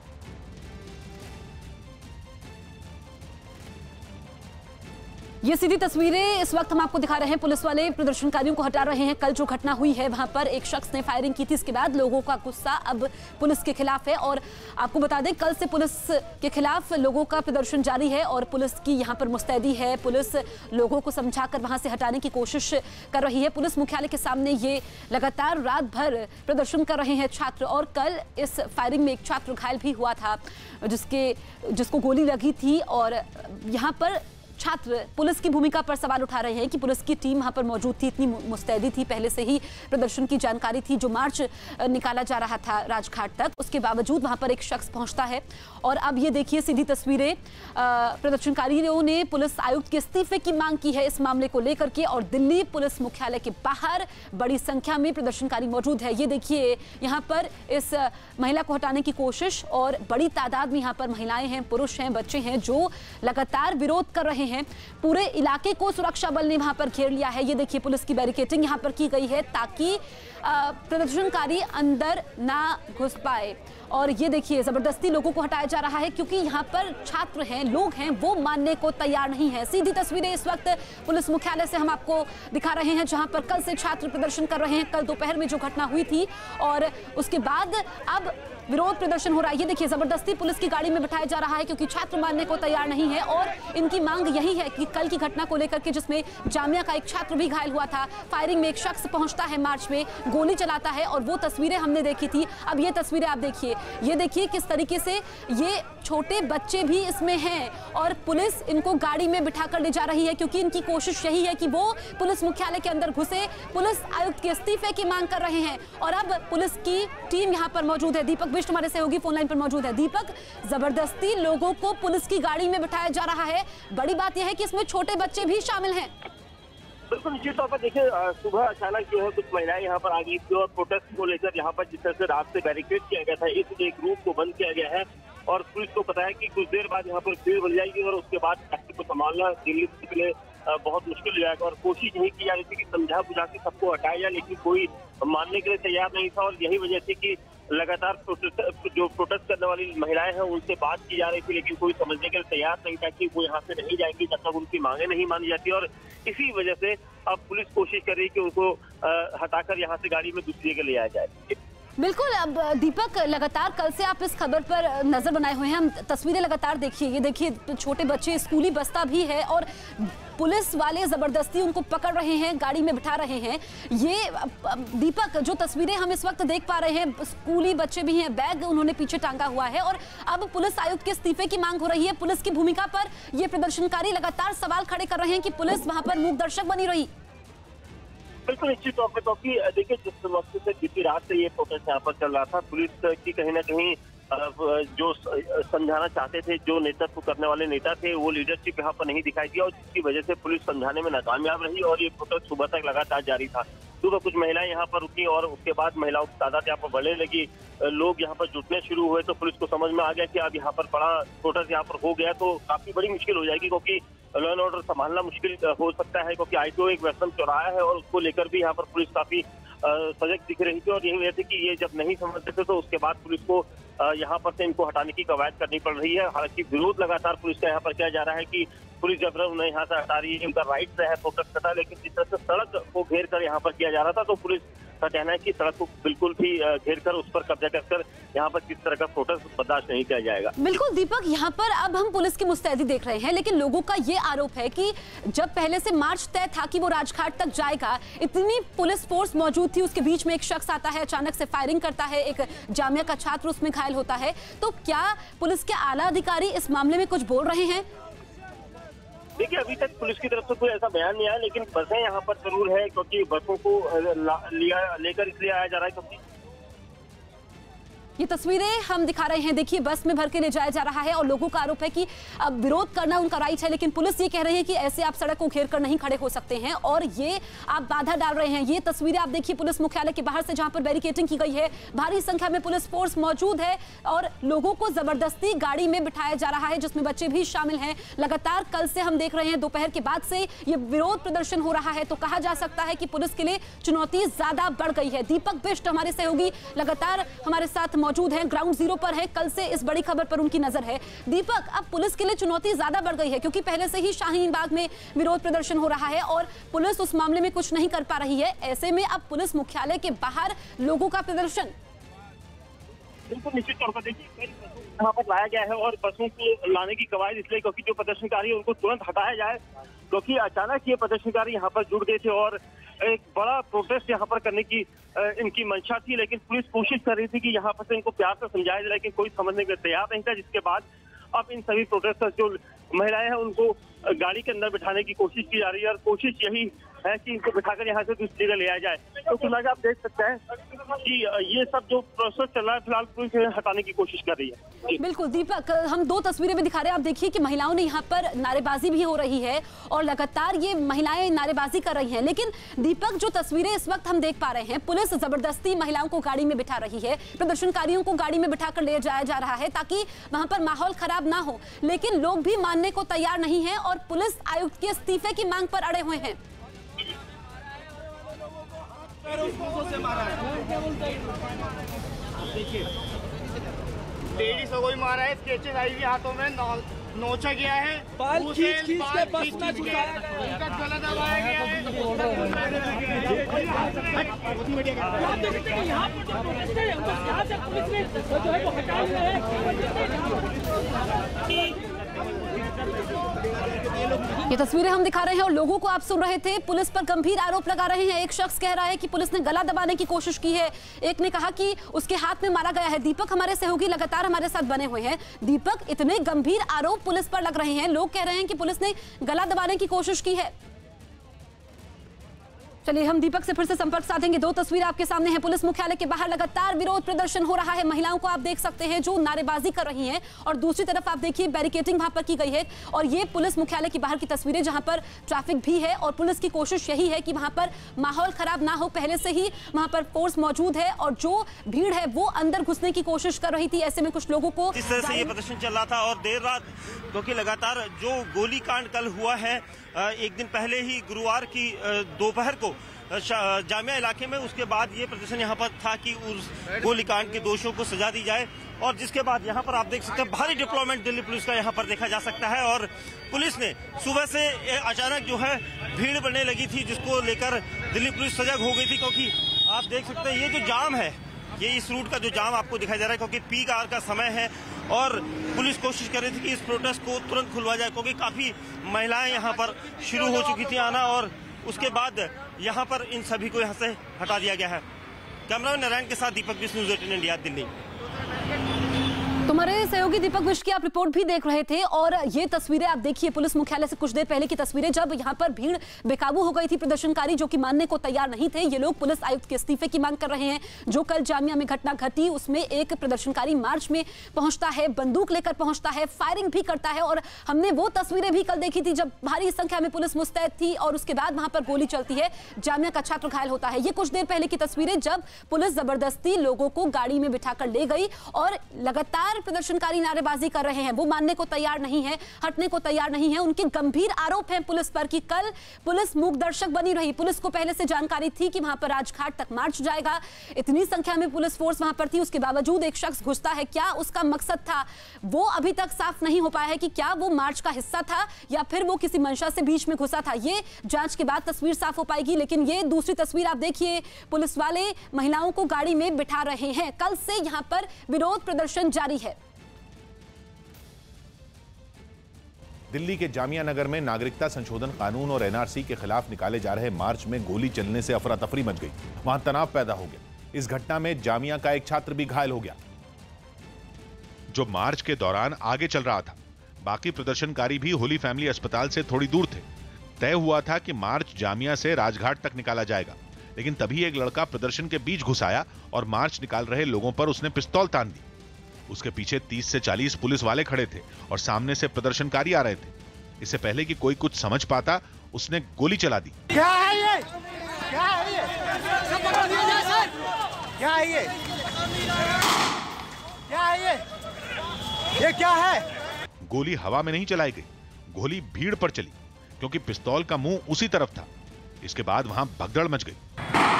ये सीधी तस्वीरें इस वक्त हम आपको दिखा रहे हैं। पुलिस वाले प्रदर्शनकारियों को हटा रहे हैं। कल जो घटना हुई है वहां पर एक शख्स ने फायरिंग की थी, इसके बाद लोगों का गुस्सा अब पुलिस के खिलाफ है। और आपको बता दें कल से पुलिस के खिलाफ लोगों का प्रदर्शन जारी है और पुलिस की यहां पर मुस्तैदी है। पुलिस लोगों को समझाकर वहां से हटाने की कोशिश कर रही है। पुलिस मुख्यालय के सामने ये लगातार रात भर प्रदर्शन कर रहे हैं छात्र। और कल इस फायरिंग में एक छात्र घायल भी हुआ था जिसके जिसको गोली लगी थी। और यहाँ पर छात्र पुलिस की भूमिका पर सवाल उठा रहे हैं कि पुलिस की टीम वहां पर मौजूद थी, इतनी मुस्तैदी थी, पहले से ही प्रदर्शन की जानकारी थी। जो मार्च निकाला जा रहा था राजघाट तक, उसके बावजूद वहां पर एक शख्स पहुंचता है। और अब ये देखिए सीधी तस्वीरें, प्रदर्शनकारियों ने पुलिस आयुक्त के इस्तीफे की मांग की है इस मामले को लेकर के। और दिल्ली पुलिस मुख्यालय के बाहर बड़ी संख्या में प्रदर्शनकारी मौजूद है। ये देखिए यहाँ पर इस महिला को हटाने की कोशिश और बड़ी तादाद में यहाँ पर महिलाएं हैं, पुरुष हैं, बच्चे हैं जो लगातार विरोध कर रहे हैं। पूरे इलाके को सुरक्षा बल ने वहां पर घेर लिया है। ये देखिए पुलिस की बैरिकेडिंग यहां पर की गई है ताकि प्रदर्शनकारी अंदर ना घुस पाए। और ये देखिए जबरदस्ती लोगों को हटाया जा रहा है क्योंकि यहाँ पर छात्र हैं, लोग हैं, वो मानने को तैयार नहीं है। सीधी तस्वीरें इस वक्त पुलिस मुख्यालय से हम आपको दिखा रहे हैं जहां पर कल से छात्र प्रदर्शन कर रहे हैं। कल दोपहर में जो घटना हुई थी और उसके बाद अब विरोध प्रदर्शन हो रहा है। ये देखिए जबरदस्ती पुलिस की गाड़ी में बिठाया जा रहा है क्योंकि छात्र मानने को तैयार नहीं है। और इनकी मांग यही है कि कल की घटना को लेकर के जिसमें जामिया का एक छात्र भी घायल हुआ था, फायरिंग में एक शख्स पहुंचता है, मार्च में गोली चलाता है और वो तस्वीरें हमने देखी थी। अब ये तस्वीरें आप देखिए, ये देखिए किस तरीके से ये छोटे बच्चे भी इसमें हैं और पुलिस इनको गाड़ी में बिठा कर ले जा रही है क्योंकि इनकी कोशिश यही है कि वो पुलिस मुख्यालय के अंदर घुसे। पुलिस आयुक्त के इस्तीफे की मांग कर रहे हैं। और अब पुलिस की टीम यहाँ पर मौजूद है। दीपक बिष्ट हमारे सहयोगी फोन लाइन पर मौजूद है। दीपक, जबरदस्ती लोगों को पुलिस की गाड़ी में बिठाया जा रहा है। बड़ी बात यह है कि इसमें छोटे बच्चे भी शामिल हैं। बिल्कुल निश्चित तौर पर देखिए, सुबह अचानक जो है कुछ महिलाएं यहाँ पर आ गई थी और प्रोटेस्ट को लेकर यहाँ पर जिस तरह से रात से बैरिकेड किया गया था, इस एक रूट को बंद किया गया है और पुलिस को पता है कि कुछ देर बाद यहाँ पर भीड़ बढ़ जाएगी और उसके बाद ट्रैफिक को संभालना दिल्ली के लिए बहुत मुश्किल हो जाएगा। और कोशिश यही की जा रही थी कि समझा बुझा के सबको हटाया जाए, लेकिन कोई मानने के लिए तैयार नहीं था और यही वजह थी कि लगातार प्रोटेस्ट जो प्रोटेस्ट करने वाली महिलाएं हैं उनसे बात की जा रही थी, लेकिन कोई समझने के लिए तैयार नहीं था कि वो यहाँ से नहीं जाएंगी जब तक उनकी मांगे नहीं मानी जाती। और इसी वजह से अब पुलिस कोशिश कर रही है कि उनको हटाकर यहाँ से गाड़ी में दूसरी जगह ले आया जाए। बिल्कुल। अब दीपक, लगातार कल से आप इस खबर पर नजर बनाए हुए हैं, हम तस्वीरें लगातार देखिए, ये देखिए छोटे बच्चे, स्कूली बस्ता भी है और पुलिस वाले जबरदस्ती उनको पकड़ रहे हैं, गाड़ी में बिठा रहे हैं। ये दीपक, जो तस्वीरें हम इस वक्त देख पा रहे हैं, स्कूली बच्चे भी हैं, बैग उन्होंने पीछे टांगा हुआ है और अब पुलिस आयुक्त के इस्तीफे की मांग हो रही है। पुलिस की भूमिका पर ये प्रदर्शनकारी लगातार सवाल खड़े कर रहे हैं कि पुलिस वहां पर मूक दर्शक बनी रही। बिल्कुल निश्चित तौर पर, क्योंकि देखिए जिस वक्त से बीती रात से ये प्रोटेस्ट यहाँ पर चल रहा था, पुलिस की कहीं ना कहीं जो समझाना चाहते थे, जो नेतृत्व करने वाले नेता थे, वो लीडरशिप यहाँ पर नहीं दिखाई दिया और जिसकी वजह से पुलिस समझाने में नाकामयाब रही और ये प्रोटेस्ट सुबह तक लगातार जारी था। सुबह कुछ महिलाएं यहाँ पर रुकी और उसके बाद महिलाओं की तादाद यहाँ पर बढ़ने लगी, लोग यहाँ पर जुटने शुरू हुए तो पुलिस को समझ में आ गया कि अब यहाँ पर बड़ा प्रोटेस्ट यहाँ पर हो गया तो काफी बड़ी मुश्किल हो जाएगी, क्योंकि लॉ एंड ऑर्डर संभालना मुश्किल हो सकता है, क्योंकि आईटीओ एक वैश्रम चौराहा है और उसको लेकर भी यहाँ पर पुलिस काफी सजग दिख रही थी। और यही वजह थी कि ये जब नहीं समझते थे तो उसके बाद पुलिस को यहाँ पर से इनको हटाने की कवायद करनी पड़ रही है। हालांकि विरोध लगातार पुलिस का यहाँ पर किया जा रहा है कि पुलिस जब उन्हें यहाँ से हटा रही है, उनका राइट है प्रोटेस्ट करना, लेकिन जिस तरह से सड़क को घेर कर यहाँ पर किया जा रहा था तो पुलिस का कहना है कि सड़क को बिल्कुल भी घेर कर उस पर कब्जा कर कर यहाँ पर किस तरह का प्रोटेस्ट बर्दाश्त नहीं किया जाएगा। बिल्कुल दीपक, यहाँ पर अब हम पुलिस की मुस्तैदी देख रहे हैं, लेकिन लोगों का ये आरोप है कि जब पहले से मार्च तय था कि वो राजघाट तक जाएगा, इतनी पुलिस फोर्स मौजूद थी, उसके बीच में एक शख्स आता है, अचानक से फायरिंग करता है, एक जामिया का छात्र उसमें घायल होता है। तो क्या पुलिस के आला अधिकारी इस मामले में कुछ बोल रहे हैं? देखिए, अभी तक पुलिस की तरफ से कोई ऐसा बयान नहीं आया, लेकिन बसें यहाँ पर जरूर है, क्योंकि बसों को लिया लेकर इसलिए आया जा रहा है क्योंकि ये तस्वीरें हम दिखा रहे हैं, देखिए बस में भर के ले जाया जा रहा है और लोगों का आरोप है कि अब विरोध करना उनका राइट है, लेकिन पुलिस ये कह रही है कि ऐसे आप सड़क को घेर कर नहीं खड़े हो सकते हैं और ये आप बाधा डाल रहे हैं। ये तस्वीरें आप देखिए पुलिस मुख्यालय के बाहर से, जहां पर बैरिकेडिंग की गई है, भारी संख्या में पुलिस फोर्स मौजूद है और लोगों को जबरदस्ती गाड़ी में बिठाया जा रहा है, जिसमें बच्चे भी शामिल हैं। लगातार कल से हम देख रहे हैं, दोपहर के बाद से ये विरोध प्रदर्शन हो रहा है, तो कहा जा सकता है कि पुलिस के लिए चुनौती ज्यादा बढ़ गई है। दीपक बिष्ट हमारे सहयोगी लगातार हमारे साथ मौजूद हैं, ग्राउंड जीरो पर है, कल से इस बड़ी खबर पर उनकी नजर है। दीपक, अब पुलिस के लिए चुनौती ज्यादा बढ़ गई है क्योंकि पहले से ही शाहीन बाग में विरोध प्रदर्शन हो रहा है और पुलिस उस मामले में कुछ नहीं कर पा रही है। ऐसे में अब पुलिस मुख्यालय के बाहर लोगों का प्रदर्शन। बिल्कुल निश्चित तौर पर देखिए यहाँ पर लाया गया है और बसों को लाने की कवायद इसलिए क्योंकि जो प्रदर्शनकारी है उनको तुरंत हटाया जाए, क्योंकि अचानक ये प्रदर्शनकारी यहाँ पर जुड़ गए थे और एक बड़ा प्रोटेस्ट यहाँ पर करने की इनकी मंशा थी, लेकिन पुलिस कोशिश कर रही थी कि यहाँ पर से इनको प्यार से समझाया जाए, लेकिन कोई समझने के लिए तैयार नहीं था, जिसके बाद अब इन सभी प्रोटेस्टर्स जो महिलाएं हैं उनको गाड़ी के अंदर बिठाने की कोशिश की जा रही है और कोशिश यही है कि इनको बिठाकर यहाँ से दूसरी जगह ले आया जाए। तो फिलहाल आप देख सकते हैं कि ये सब जो प्रोसेस चल रहा है, फिलहाल पुलिस हटाने की कोशिश कर रही है। बिल्कुल दीपक, हम दो तस्वीरें भी दिखा रहे हैं, आप देखिए कि महिलाओं ने यहाँ पर नारेबाजी भी हो रही है और लगातार ये महिलाएं नारेबाजी कर रही हैं, लेकिन दीपक जो तस्वीरें इस वक्त हम देख पा रहे हैं, पुलिस जबरदस्ती महिलाओं को गाड़ी में बिठा रही है, प्रदर्शनकारियों को गाड़ी में बिठाकर ले जाया जा रहा है ताकि वहां पर माहौल खराब ना हो, लेकिन लोग भी मानने को तैयार नहीं है और पुलिस आयुक्त के इस्तीफे की मांग पर अड़े हुए हैं। लेडीज को कोई मारा है, स्केचेस आई हुई हाथों में, नोचा गया है, बाल खींच खींच के बस में घुसाया गया, गला दबाया गया है। यहाँ पर जो प्रोटेस्ट है यहाँ से पुलिस ने जो है वो हटाए हुए हैं। ये तस्वीरें हम दिखा रहे हैं और लोगों को आप सुन रहे थे, पुलिस पर गंभीर आरोप लगा रहे हैं। एक शख्स कह रहा है कि पुलिस ने गला दबाने की कोशिश की है, एक ने कहा कि उसके हाथ में मारा गया है। दीपक हमारे सहयोगी लगातार हमारे साथ बने हुए हैं। दीपक, इतने गंभीर आरोप पुलिस पर लग रहे हैं, लोग कह रहे हैं कि पुलिस ने गला दबाने की कोशिश की है। चलिए हम दीपक से फिर से संपर्क साधेंगे। दो तस्वीरें आपके सामने हैं। पुलिस मुख्यालय के बाहर लगातार विरोध प्रदर्शन हो रहा है। महिलाओं को आप देख सकते हैं जो नारेबाजी कर रही हैं और दूसरी तरफ आप देखिए बैरिकेडिंग वहां पर की गई है। और ये पुलिस मुख्यालय की बाहर की तस्वीरें जहां पर ट्रैफिक भी है और पुलिस की कोशिश यही है कि वहां पर माहौल खराब ना हो। पहले से ही वहां पर फोर्स मौजूद है और जो भीड़ है वो अंदर घुसने की कोशिश कर रही थी। ऐसे में कुछ लोगों को इस तरह से ये प्रदर्शन चल रहा था और देर रात क्योंकि लगातार जो गोलीकांड कल हुआ है एक दिन पहले ही गुरुवार की दोपहर को जामिया इलाके में, उसके बाद ये प्रदर्शन यहाँ पर था कि उस गोलीकांड के दोषियों को सजा दी जाए। और जिसके बाद यहाँ पर आप देख सकते हैं भारी डिप्लॉयमेंट दिल्ली पुलिस का यहाँ पर देखा जा सकता है। और पुलिस ने सुबह से अचानक जो है भीड़ बढ़ने लगी थी जिसको लेकर दिल्ली पुलिस सजग हो गई थी, क्योंकि आप देख सकते हैं ये जो जाम है, ये इस रूट का जो जाम आपको दिखाई दे रहा है, क्योंकि पीक आवर का समय है और पुलिस कोशिश कर रही थी कि इस प्रोटेस्ट को तुरंत खुलवा जाए, क्योंकि काफी महिलाएं यहाँ पर शुरू हो चुकी थी आना और उसके बाद यहाँ पर इन सभी को यहाँ से हटा दिया गया है। कैमरामैन नारायण के साथ Deepak Bisht, News Eighteen India, Delhi. तुम्हारे सहयोगी दीपक बिष्ट की आप रिपोर्ट भी देख रहे थे और ये तस्वीरें आप देखिए पुलिस मुख्यालय से कुछ देर पहले की तस्वीरें, जब यहाँ पर भीड़ बेकाबू हो गई थी। प्रदर्शनकारी जो कि मानने को तैयार नहीं थे, ये लोग पुलिस आयुक्त के इस्तीफे की मांग कर रहे हैं। जो कल जामिया में घटना घटी उसमें एक प्रदर्शनकारी मार्च में पहुंचता है, बंदूक लेकर पहुंचता है, फायरिंग भी करता है और हमने वो तस्वीरें भी कल देखी थी जब भारी संख्या में पुलिस मुस्तैद थी और उसके बाद वहां पर गोली चलती है, जामिया का छात्र घायल होता है। ये कुछ देर पहले की तस्वीरें जब पुलिस जबरदस्ती लोगों को गाड़ी में बिठाकर ले गई और लगातार प्रदर्शनकारी नारेबाजी कर रहे हैं। वो मानने को तैयार नहीं है, हटने को तैयार नहीं है। उनके गंभीर आरोप हैं पुलिस पर कि कल पुलिस मूकदर्शक बनी रही। पुलिस को पहले से जानकारी थी कि वहां पर राजघाट तक मार्च जाएगा, इतनी संख्या में पुलिस फोर्स वहां पर थी, उसके बावजूद एक शख्स घुसता है। क्या उसका मकसद था वो अभी तक साफ नहीं हो पाया है कि क्या वो मार्च का हिस्सा था या फिर वो किसी मंशा से बीच में घुसा था। ये जांच के बाद तस्वीर साफ हो पाएगी। लेकिन ये दूसरी तस्वीर आप देखिए, पुलिस वाले महिलाओं को गाड़ी में बिठा रहे हैं। कल से यहां पर विरोध प्रदर्शन जारी है। दिल्ली के जामिया नगर में नागरिकता संशोधन कानून और एनआरसी के खिलाफ निकाले जा रहे मार्च में गोली चलने से अफरा तफरी मच गई। वहां तनाव पैदा हो गया। इस घटना में जामिया का एक छात्र भी घायल हो गया जो मार्च के दौरान आगे चल रहा था। बाकी प्रदर्शनकारी भी होली फैमिली अस्पताल से थोड़ी दूर थे। तय हुआ था कि मार्च जामिया से राजघाट तक निकाला जाएगा, लेकिन तभी एक लड़का प्रदर्शन के बीच घुस आया और मार्च निकाल रहे लोगों पर उसने पिस्तौल तान दी। उसके पीछे तीस से चालीस पुलिस वाले खड़े थे और सामने से प्रदर्शनकारी आ रहे थे। इससे पहले कि कोई कुछ समझ पाता उसने गोली चला दी। क्या है ये? क्या है ये? क्या है ये? क्या है ये? ये क्या है? गोली हवा में नहीं चलाई गई, गोली भीड़ पर चली क्योंकि पिस्तौल का मुंह उसी तरफ था। इसके बाद वहां भगदड़ मच गई।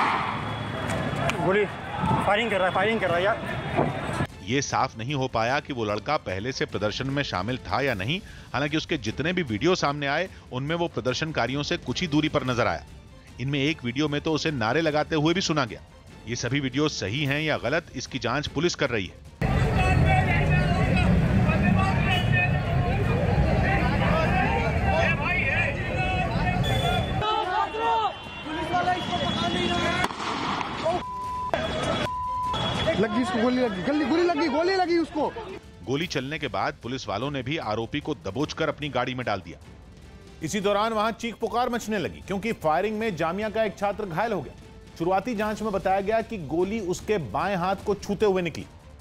गोली फायरिंग कर रहा है, फायरिंग कर रहा है यार। ये साफ नहीं हो पाया कि वो लड़का पहले से प्रदर्शन में शामिल था या नहीं। हालांकि उसके जितने भी वीडियो सामने आए उनमें वो प्रदर्शनकारियों से कुछ ही दूरी पर नजर आया। इनमें एक वीडियो में तो उसे नारे लगाते हुए भी सुना गया। ये सभी वीडियो सही हैं या गलत, इसकी जांच पुलिस कर रही है। लगी इसको, गोली लगी, गली गोली लगी, गोली लगी उसको। गोली चलने के बाद पुलिस वालों ने भी आरोपी को दबोचकर अपनी गाड़ी में डाल दिया। इसी दौरान वहां चीख पुकार मचने लगी क्योंकि फायरिंग में जामिया का एक छात्र घायल हो गया। शुरुआती जांच में बताया गया कि गोली उसके बाएं हाथ को छूते हुए निकली,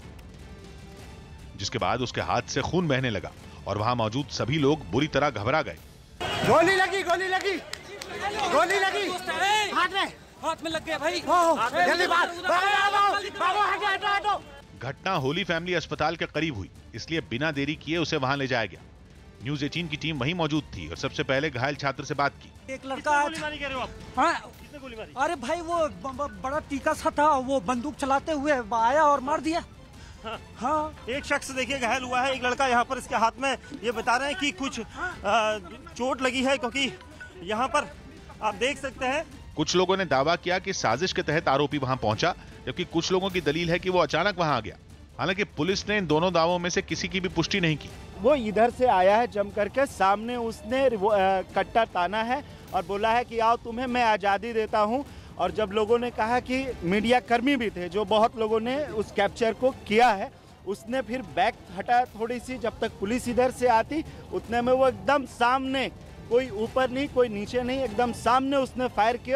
जिसके बाद उसके हाथ से खून बहने लगा और वहां मौजूद सभी लोग बुरी तरह घबरा गए। गोली लगी, गोली लगी, गोली लगी हाथ में, हाथ में लग गया भाई। जल्दी भाग, भागो, हटो, हटो, हटो। घटना होली फैमिली अस्पताल के करीब हुई, इसलिए बिना देरी किए उसे वहां ले जाया गया। न्यूज़ एटीन की टीम वहीं मौजूद थी और सबसे पहले घायल छात्र से बात की। एक लड़का गोली मारी कह रहे हो आप? हाँ, किसने गोली मारी? अरे भाई वो ब, ब, बड़ा तीखा सा था, वो बंदूक चलाते हुए आया और मार दिया। हाँ, हाँ। एक शख्स देखिए घायल हुआ है, एक लड़का यहाँ पर इसके हाथ में, ये बता रहे हैं कि कुछ आ, चोट लगी है, क्योंकि यहाँ पर आप देख सकते हैं। कुछ लोगों ने दावा किया कि साजिश के तहत आरोपी वहां पहुंचा, जबकि कुछ लोगों की दलील है कि वो अचानक वहां आ गया। हालांकि पुलिस ने इन दोनों दावों में से किसी की भी पुष्टि नहीं की। वो इधर से आया है जम करके, सामने उसने कट्टा ताना है और बोला है कि आओ तुम्हें मैं आज़ादी देता हूं। और जब लोगों ने कहा कि मीडिया कर्मी भी थे, जो बहुत लोगों ने उस कैप्चर को किया है, उसने फिर बैक हटा थोड़ी सी। जब तक पुलिस इधर से आती उतने में वो एकदम सामने, कोई ऊपर नहीं कोई नीचे नहीं, एकदम सामने उसने फायर किया और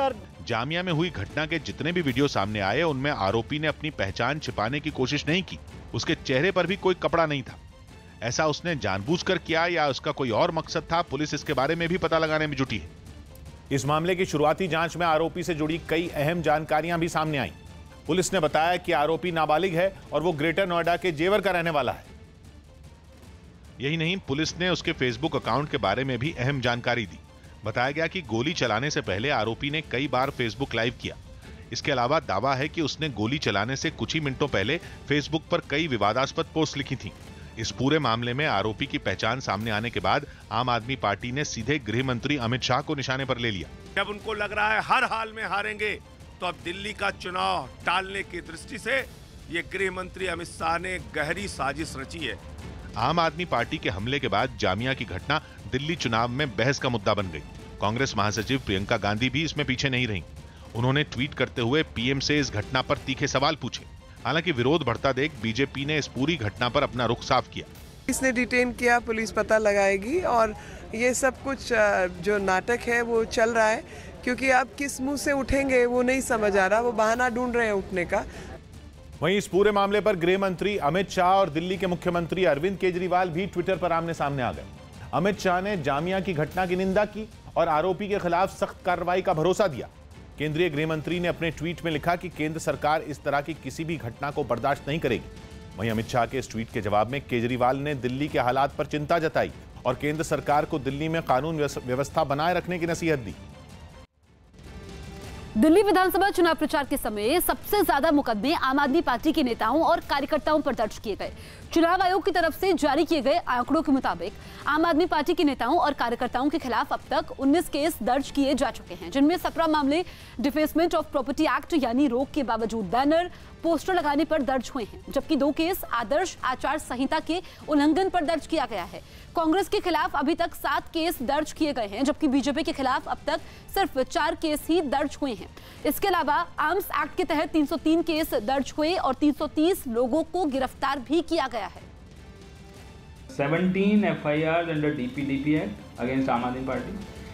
जामिया में हुई घटना के जितने भी वीडियो सामने आए उनमें आरोपी ने अपनी पहचान छिपाने की कोशिश नहीं की। उसके चेहरे पर भी कोई कपड़ा नहीं था। ऐसा उसने जानबूझकर किया या उसका कोई और मकसद था, पुलिस इसके बारे में भी पता लगाने में जुटी है। इस मामले की शुरुआती जांच में आरोपी से जुड़ी कई अहम जानकारियां भी सामने आई। पुलिस ने बताया कि आरोपी नाबालिग है और वो ग्रेटर नोएडा के जेवर का रहने वाला है। यही नहीं, पुलिस ने उसके फेसबुक अकाउंट के बारे में भी अहम जानकारी दी। बताया गया कि गोली चलाने से पहले आरोपी ने कई बार फेसबुक लाइव किया। इसके अलावा दावा है कि उसने गोली चलाने से कुछ ही मिनटों पहले फेसबुक पर कई विवादास्पद पोस्ट लिखी थी। इस पूरे मामले में आरोपी की पहचान सामने आने के बाद आम आदमी पार्टी ने सीधे गृह मंत्री अमित शाह को निशाने पर ले लिया। जब उनको लग रहा है हर हाल में हारेंगे, तो अब दिल्ली का चुनाव टालने की दृष्टि से ये गृह मंत्री अमित शाह ने गहरी साजिश रची है। आम आदमी पार्टी के हमले के बाद जामिया की घटना दिल्ली चुनाव में बहस का मुद्दा बन गई। कांग्रेस महासचिव प्रियंका गांधी भी इसमें पीछे नहीं रहीं। उन्होंने ट्वीट करते हुए पीएम से इस घटना पर तीखे सवाल पूछे। हालांकि विरोध बढ़ता देख बीजेपी ने इस पूरी घटना पर अपना रुख साफ किया। इसने डिटेन किया, पुलिस पता लगाएगी और ये सब कुछ जो नाटक है वो चल रहा है, क्योंकि आप किस मुंह से उठेंगे वो नहीं समझ आ रहा, वो बहाना ढूंढ रहे हैं उठने का। वहीं इस पूरे मामले पर गृह मंत्री अमित शाह और दिल्ली के मुख्यमंत्री अरविंद केजरीवाल भी ट्विटर पर आमने सामने आ गए। अमित शाह ने जामिया की घटना की निंदा की और आरोपी के खिलाफ सख्त कार्रवाई का भरोसा दिया। केंद्रीय गृह मंत्री ने अपने ट्वीट में लिखा कि केंद्र सरकार इस तरह की किसी भी घटना को बर्दाश्त नहीं करेगी। वहीं अमित शाह के इस ट्वीट के जवाब में केजरीवाल ने दिल्ली के हालात पर चिंता जताई और केंद्र सरकार को दिल्ली में कानून व्यवस्था बनाए रखने की नसीहत दी। दिल्ली विधानसभा चुनाव प्रचार के समय सबसे ज्यादा मुकदमे आम आदमी पार्टी के नेताओं और कार्यकर्ताओं पर दर्ज किए गए। चुनाव आयोग की तरफ से जारी किए गए आंकड़ों के मुताबिक आम आदमी पार्टी के नेताओं और कार्यकर्ताओं के खिलाफ अब तक उन्नीस केस दर्ज किए जा चुके हैं, जिनमें सत्रह मामले डिफेसमेंट ऑफ प्रॉपर्टी एक्ट यानी रोक के बावजूद बैनर पोस्टर लगाने पर दर्ज हुए हैं, जबकि दो केस आदर्श आचार संहिता के उल्लंघन पर दर्ज किया गया है। कांग्रेस के खिलाफ अभी तक सात केस दर्ज किए गए हैं, जबकि बीजेपी के खिलाफ अब तक सिर्फ चार केस ही दर्ज हुए हैं। इसके अलावा आर्म्स एक्ट के तहत तीन सौ तीन केस दर्ज हुए और तीन सौ तीस लोगों को गिरफ्तार भी किया गया है। seventeen F I Rs under D P D P Act against Aam Aadmi Party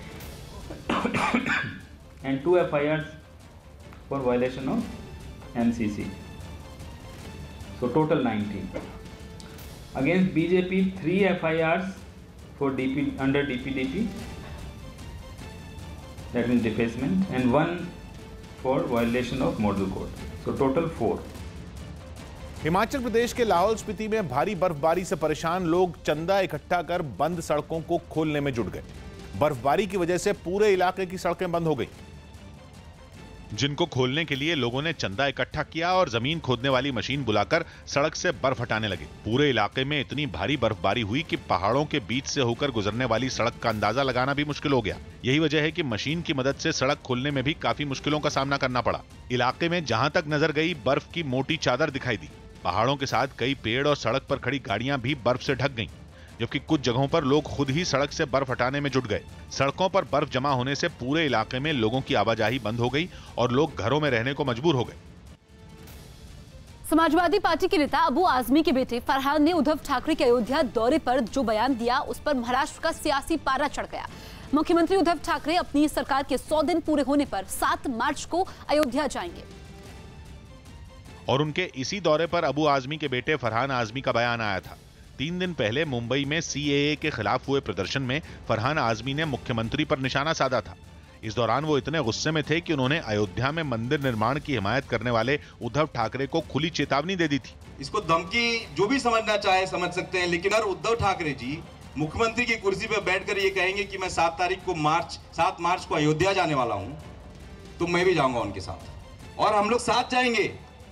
and two F I Rs for violation of M C C. So total nineteen. Against B J P, three F I Rs for D P under D P D P, that means defacement, and one for violation of model code. So total four. Himachal Pradesh के लाहौल स्पीति में भारी बर्फबारी से परेशान लोग चंदा इकट्ठा कर बंद सड़कों को खोलने में जुट गए। बर्फबारी की वजह से पूरे इलाके की सड़कें बंद हो गई। जिनको खोलने के लिए लोगों ने चंदा इकट्ठा किया और जमीन खोदने वाली मशीन बुलाकर सड़क से बर्फ हटाने लगे। पूरे इलाके में इतनी भारी बर्फबारी हुई कि पहाड़ों के बीच से होकर गुजरने वाली सड़क का अंदाजा लगाना भी मुश्किल हो गया। यही वजह है कि मशीन की मदद से सड़क खोलने में भी काफी मुश्किलों का सामना करना पड़ा। इलाके में जहां तक नजर गई बर्फ की मोटी चादर दिखाई दी। पहाड़ों के साथ कई पेड़ और सड़क पर खड़ी गाड़ियां भी बर्फ से ढक गईं, जबकि कुछ जगहों पर लोग खुद ही सड़क से बर्फ हटाने में जुट गए। सड़कों पर बर्फ जमा होने से पूरे इलाके में लोगों की आवाजाही बंद हो गई और लोग घरों में रहने को मजबूर हो गए। समाजवादी पार्टी के नेता अबू आजमी के बेटे फरहान ने उद्धव ठाकरे के अयोध्या दौरे पर जो बयान दिया, उस पर महाराष्ट्र का सियासी पारा चढ़ गया। मुख्यमंत्री उद्धव ठाकरे अपनी सरकार के सौ दिन पूरे होने पर सात मार्च को अयोध्या जाएंगे और उनके इसी दौरे पर अबू आजमी के बेटे फरहान आजमी का बयान आया था। तीन दिन पहले मुंबई में सी ए ए के खिलाफ हुए प्रदर्शन में फरहान आजमी ने मुख्यमंत्री पर निशाना साधा था। इस दौरान वो इतने गुस्से में थे कि उन्होंने अयोध्या में मंदिर निर्माण की हिमायत करने वाले उद्धव ठाकरे को खुली चेतावनी दे दी थी। इसको धमकी जो भी समझना चाहे समझ सकते हैं, लेकिन अगर उद्धव ठाकरे जी मुख्यमंत्री की कुर्सी पर बैठकर ये कहेंगे कि मैं सात तारीख को मार्च सात मार्च को अयोध्या जाने वाला हूं, तो मैं भी जाऊंगा उनके साथ और हम लोग साथ जाएंगे।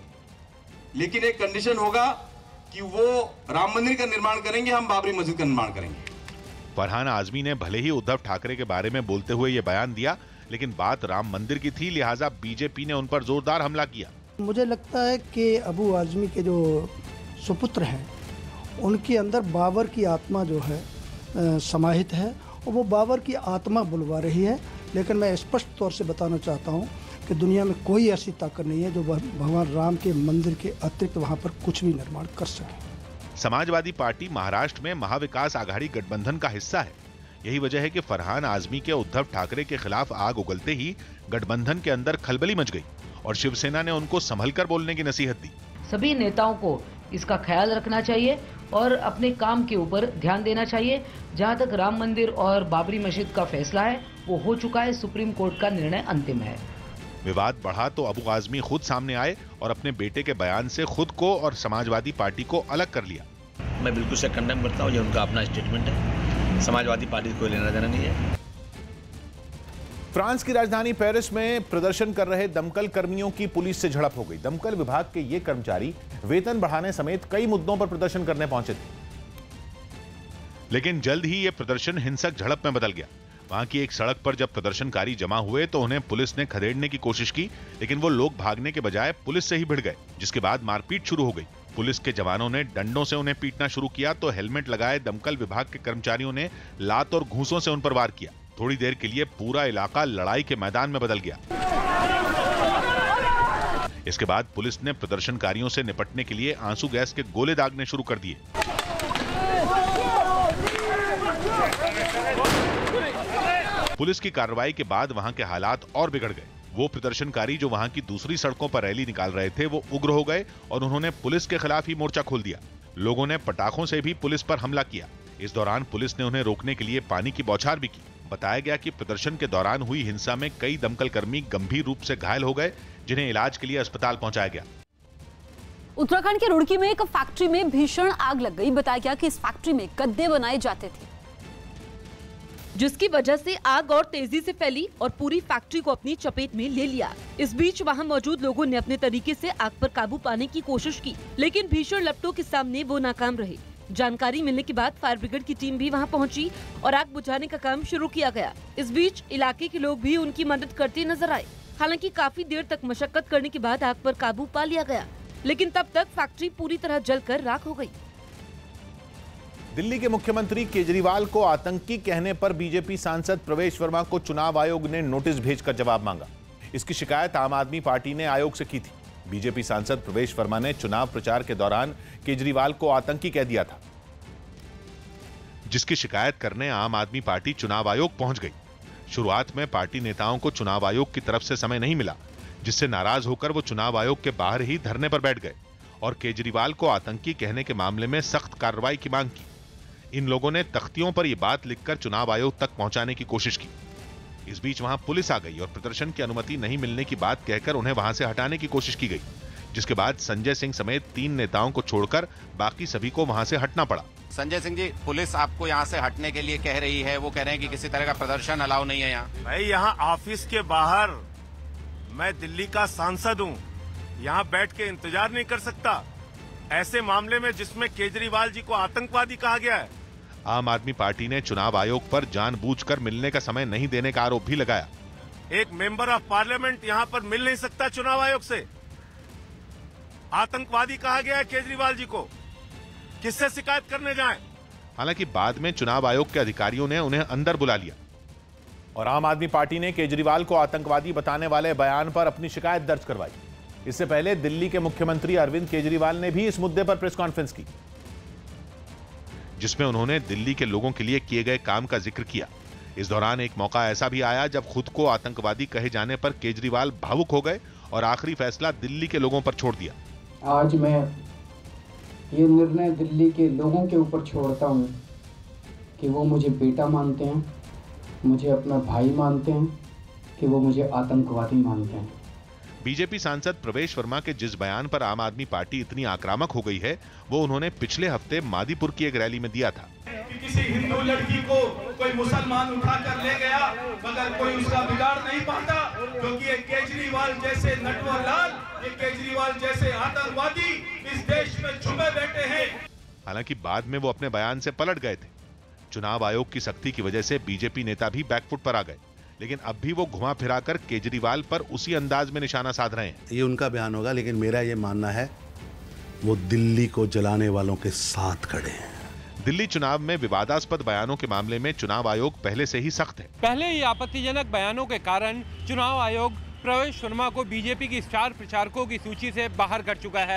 लेकिन एक कंडीशन होगा कि वो राम मंदिर का निर्माण करेंगे, हम बाबरी मस्जिद का निर्माण करेंगे। फरहान आजमी ने भले ही उद्धव ठाकरे के बारे में बोलते हुए ये बयान दिया, लेकिन बात राम मंदिर की थी, लिहाजा बीजेपी ने उन पर जोरदार हमला किया। मुझे लगता है कि अबू आजमी के जो सुपुत्र हैं, उनके अंदर बाबर की आत्मा जो है समाहित है और वो बाबर की आत्मा बुलवा रही है। लेकिन मैं स्पष्ट तौर से बताना चाहता हूँ कि दुनिया में कोई ऐसी ताकत नहीं है जो भगवान राम के मंदिर के अतिरिक्त वहाँ पर कुछ भी निर्माण कर सके। समाजवादी पार्टी महाराष्ट्र में महाविकास आघाड़ी गठबंधन का हिस्सा है। यही वजह है कि फरहान आजमी के उद्धव ठाकरे के खिलाफ आग उगलते ही गठबंधन के अंदर खलबली मच गई और शिवसेना ने उनको संभलकर बोलने की नसीहत दी। सभी नेताओं को इसका ख्याल रखना चाहिए और अपने काम के ऊपर ध्यान देना चाहिए। जहां तक राम मंदिर और बाबरी मस्जिद का फैसला है वो हो चुका है, सुप्रीम कोर्ट का निर्णय अंतिम है। विवाद बढ़ा तो अबू आजमी खुद सामने आए और अपने बेटे के बयान से खुद को और समाजवादी पार्टी को अलग कर लिया। मैं बिल्कुल से कंडेम करता हूँ, ये उनका अपना स्टेटमेंट है, समाजवादी पार्टी को कोई लेना देना नहीं है। फ्रांस की राजधानी पेरिस में प्रदर्शन कर रहे दमकल कर्मियों की पुलिस से झड़प हो गई। दमकल विभाग के ये कर्मचारी वेतन बढ़ाने समेत कई मुद्दों पर प्रदर्शन करने पहुंचे थे, लेकिन जल्द ही ये प्रदर्शन हिंसक झड़प में बदल गया। वहां की एक सड़क पर जब प्रदर्शनकारी जमा हुए तो उन्हें पुलिस ने खदेड़ने की कोशिश की, लेकिन वो लोग भागने के बजाय पुलिस से ही भिड़ गए, जिसके बाद मारपीट शुरू हो गई। पुलिस के जवानों ने डंडों से उन्हें पीटना शुरू किया तो हेलमेट लगाए दमकल विभाग के कर्मचारियों ने लात और घूंसों से उन पर वार किया। थोड़ी देर के लिए पूरा इलाका लड़ाई के मैदान में बदल गया। इसके बाद पुलिस ने प्रदर्शनकारियों से निपटने के लिए आंसू गैस के गोले दागने शुरू कर दिए। पुलिस की कार्रवाई के बाद वहां के हालात और बिगड़ गए। वो प्रदर्शनकारी जो वहां की दूसरी सड़कों पर रैली निकाल रहे थे वो उग्र हो गए और उन्होंने पुलिस के खिलाफ ही मोर्चा खोल दिया। लोगों ने पटाखों से भी पुलिस पर हमला किया। इस दौरान पुलिस ने उन्हें रोकने के लिए पानी की बौछार भी की। बताया गया कि प्रदर्शन के दौरान हुई हिंसा में कई दमकल कर्मी गंभीर रूप से घायल हो गए, जिन्हें इलाज के लिए अस्पताल पहुंचाया गया। उत्तराखंड के रुड़की में एक फैक्ट्री में भीषण आग लग गई। बताया गया कि इस फैक्ट्री में गद्दे बनाए जाते थे, जिसकी वजह से आग और तेजी से फैली और पूरी फैक्ट्री को अपनी चपेट में ले लिया। इस बीच वहां मौजूद लोगों ने अपने तरीके से आग पर काबू पाने की कोशिश की, लेकिन भीषण लपटों के सामने वो नाकाम रहे। जानकारी मिलने के बाद फायर ब्रिगेड की टीम भी वहां पहुंची और आग बुझाने का काम शुरू किया गया। इस बीच इलाके के लोग भी उनकी मदद करते नजर आए। हालांकि काफी देर तक मशक्कत करने के बाद आग पर काबू पा लिया गया, लेकिन तब तक फैक्ट्री पूरी तरह जलकर राख हो गई। दिल्ली के मुख्यमंत्री केजरीवाल को आतंकी कहने पर बीजेपी सांसद प्रवेश वर्मा को चुनाव आयोग ने नोटिस भेजकर जवाब मांगा। इसकी शिकायत आम आदमी पार्टी ने आयोग से की थी। बीजेपी सांसद प्रवेश वर्मा ने चुनाव प्रचार के दौरान केजरीवाल को आतंकी कह दिया था, जिसकी शिकायत करने आम आदमी पार्टी चुनाव आयोग पहुंच गई। शुरुआत में पार्टी नेताओं को चुनाव आयोग की तरफ से समय नहीं मिला, जिससे नाराज होकर वो चुनाव आयोग के बाहर ही धरने पर बैठ गए और केजरीवाल को आतंकी कहने के मामले में सख्त कार्रवाई की मांग की। इन लोगों ने तख्तियों पर यह बात लिखकर चुनाव आयोग तक पहुंचाने की कोशिश की। इस बीच वहां पुलिस आ गई और प्रदर्शन की अनुमति नहीं मिलने की बात कहकर उन्हें वहां से हटाने की कोशिश की गई, जिसके बाद संजय सिंह समेत तीन नेताओं को छोड़कर बाकी सभी को वहां से हटना पड़ा। संजय सिंह जी, पुलिस आपको यहाँ से हटने के लिए कह रही है, वो कह रहे हैं कि किसी तरह का प्रदर्शन अलाउ नहीं है यहाँ। भाई यहाँ ऑफिस के बाहर मैं दिल्ली का सांसद हूँ, यहाँ बैठ के इंतजार नहीं कर सकता ऐसे मामले में जिसमें केजरीवाल जी को आतंकवादी कहा गया है। आम आदमी पार्टी ने चुनाव आयोग पर जानबूझकर मिलने का समय नहीं देने का आरोप भी लगाया। एक मेंबर ऑफ पार्लियामेंट यहाँ पर मिल नहीं सकता चुनाव आयोग से। आतंकवादी कहा गया है केजरीवाल जी को, किससे शिकायत करने जाएं? हालांकि बाद में चुनाव आयोग के अधिकारियों ने उन्हें अंदर बुला लिया और आम आदमी पार्टी ने केजरीवाल को आतंकवादी बताने वाले बयान पर अपनी शिकायत दर्ज करवाई। इससे पहले दिल्ली के मुख्यमंत्री अरविंद केजरीवाल ने भी इस मुद्दे पर प्रेस कॉन्फ्रेंस की, जिसमें उन्होंने दिल्ली के लोगों के लिए किए गए काम का जिक्र किया। इस दौरान एक मौका ऐसा भी आया जब खुद को आतंकवादी कहे जाने पर केजरीवाल भावुक हो गए और आखिरी फैसला दिल्ली के लोगों पर छोड़ दिया। आज मैं ये निर्णय दिल्ली के लोगों के ऊपर छोड़ता हूँ कि वो मुझे बेटा मानते हैं, मुझे अपना भाई मानते हैं, कि वो मुझे आतंकवादी मानते हैं। बीजेपी सांसद प्रवेश वर्मा के जिस बयान पर आम आदमी पार्टी इतनी आक्रामक हो गई है वो उन्होंने पिछले हफ्ते मादीपुर की एक रैली में दिया था कि किसी हिंदू लड़की को कोई मुसलमान उठा कर ले गया मगर कोई उसका बिगाड़ नहीं पाता, क्योंकि ये केजरीवाल जैसे नटवर लाल, ये केजरीवाल जैसे आतंकवादी इस देश में छुपे बैठे हैं। हालांकि बाद में वो अपने बयान से पलट गए थे। चुनाव आयोग की सख्ती की वजह से बीजेपी नेता भी बैकफुट पर आ गए, लेकिन अब भी वो घुमा फिराकर केजरीवाल पर उसी अंदाज में निशाना साध रहे हैं। ये उनका बयान होगा, लेकिन मेरा ये मानना है वो दिल्ली को जलाने वालों के साथ खड़े हैं। दिल्ली चुनाव में विवादास्पद बयानों के मामले में चुनाव आयोग पहले से ही सख्त है। पहले ही आपत्तिजनक बयानों के कारण चुनाव आयोग प्रवेश वर्मा को बीजेपी की स्टार प्रचारकों की सूची से बाहर कर चुका है।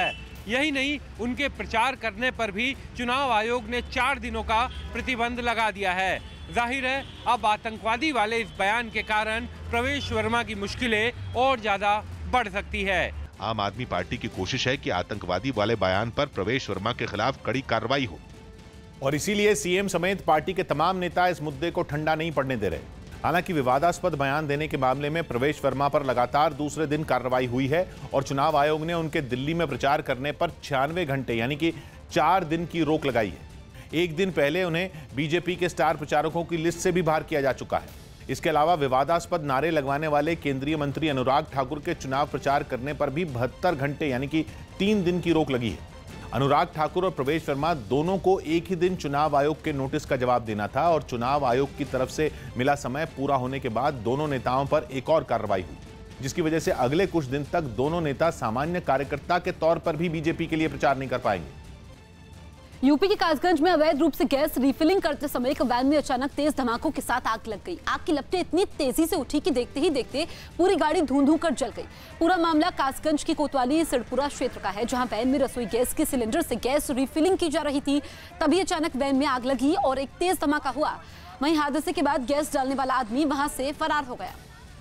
यही नहीं, उनके प्रचार करने पर भी चुनाव आयोग ने चार दिनों का प्रतिबंध लगा दिया है। जाहिर है अब आतंकवादी वाले इस बयान के कारण प्रवेश वर्मा की मुश्किलें और ज्यादा बढ़ सकती है। आम आदमी पार्टी की कोशिश है कि आतंकवादी वाले बयान पर प्रवेश वर्मा के खिलाफ कड़ी कार्रवाई हो, और इसीलिए सीएम समेत पार्टी के तमाम नेता इस मुद्दे को ठंडा नहीं पड़ने दे रहे। हालांकि विवादास्पद बयान देने के मामले में प्रवेश वर्मा पर लगातार दूसरे दिन कार्रवाई हुई है और चुनाव आयोग ने उनके दिल्ली में प्रचार करने पर छियानवे घंटे यानी कि चार दिन की रोक लगाई है। एक दिन पहले उन्हें बीजेपी के स्टार प्रचारकों की लिस्ट से भी बाहर किया जा चुका है। इसके अलावा विवादास्पद नारे लगवाने वाले केंद्रीय मंत्री अनुराग ठाकुर के चुनाव प्रचार करने पर भी बहत्तर घंटे यानी कि तीन दिन की रोक लगी है। अनुराग ठाकुर और प्रवेश वर्मा दोनों को एक ही दिन चुनाव आयोग के नोटिस का जवाब देना था और चुनाव आयोग की तरफ से मिला समय पूरा होने के बाद दोनों नेताओं पर एक और कार्रवाई हुई, जिसकी वजह से अगले कुछ दिन तक दोनों नेता सामान्य कार्यकर्ता के तौर पर भी बीजेपी के लिए प्रचार नहीं कर पाएंगे। यूपी के कासगंज में अवैध रूप से गैस रिफिलिंग करते समय एक वैन में अचानक तेज धमाकों के साथ आग लग गई। आग की लपटें इतनी तेजी से उठी कि देखते ही देखते पूरी गाड़ी धुआं धुआं कर जल गई। पूरा मामला कासगंज की कोतवाली सिड़पुरा क्षेत्र का है, जहां वैन में रसोई गैस के सिलेंडर से गैस रिफिलिंग की जा रही थी। तभी अचानक वैन में आग लगी और एक तेज धमाका हुआ। वहीं हादसे के बाद गैस डालने वाला आदमी वहां से फरार हो गया।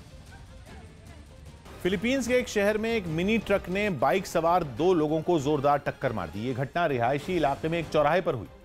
फिलीपींस के एक शहर में एक मिनी ट्रक ने बाइक सवार दो लोगों को जोरदार टक्कर मार दी। ये घटना रिहायशी इलाके में एक चौराहे पर हुई,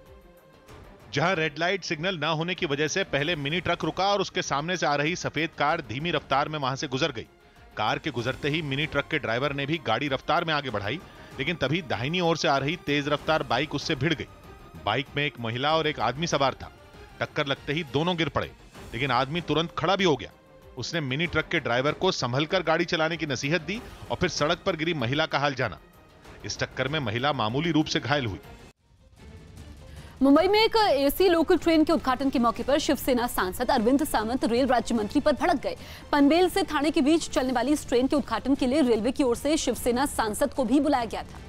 जहां रेड लाइट सिग्नल न होने की वजह से पहले मिनी ट्रक रुका और उसके सामने से आ रही सफेद कार धीमी रफ्तार में वहां से गुजर गई। कार के गुजरते ही मिनी ट्रक के ड्राइवर ने भी गाड़ी रफ्तार में आगे बढ़ाई, लेकिन तभी दाहिनी ओर से आ रही तेज रफ्तार बाइक उससे भिड़ गई। बाइक में एक महिला और एक आदमी सवार था। टक्कर लगते ही दोनों गिर पड़े, लेकिन आदमी तुरंत खड़ा भी हो गया। उसने मिनी ट्रक के ड्राइवर को संभलकर गाड़ी चलाने की नसीहत दी और फिर सड़क पर गिरी महिला का हाल जाना। इस टक्कर में महिला मामूली रूप से घायल हुई। मुंबई में एक एसी लोकल ट्रेन के उद्घाटन के मौके पर शिवसेना सांसद अरविंद सावंत रेल राज्य मंत्री पर भड़क गए। पनवेल से थाने के बीच चलने वाली इस ट्रेन के उद्घाटन के लिए रेलवे की ओर से शिवसेना सांसद को भी बुलाया गया था,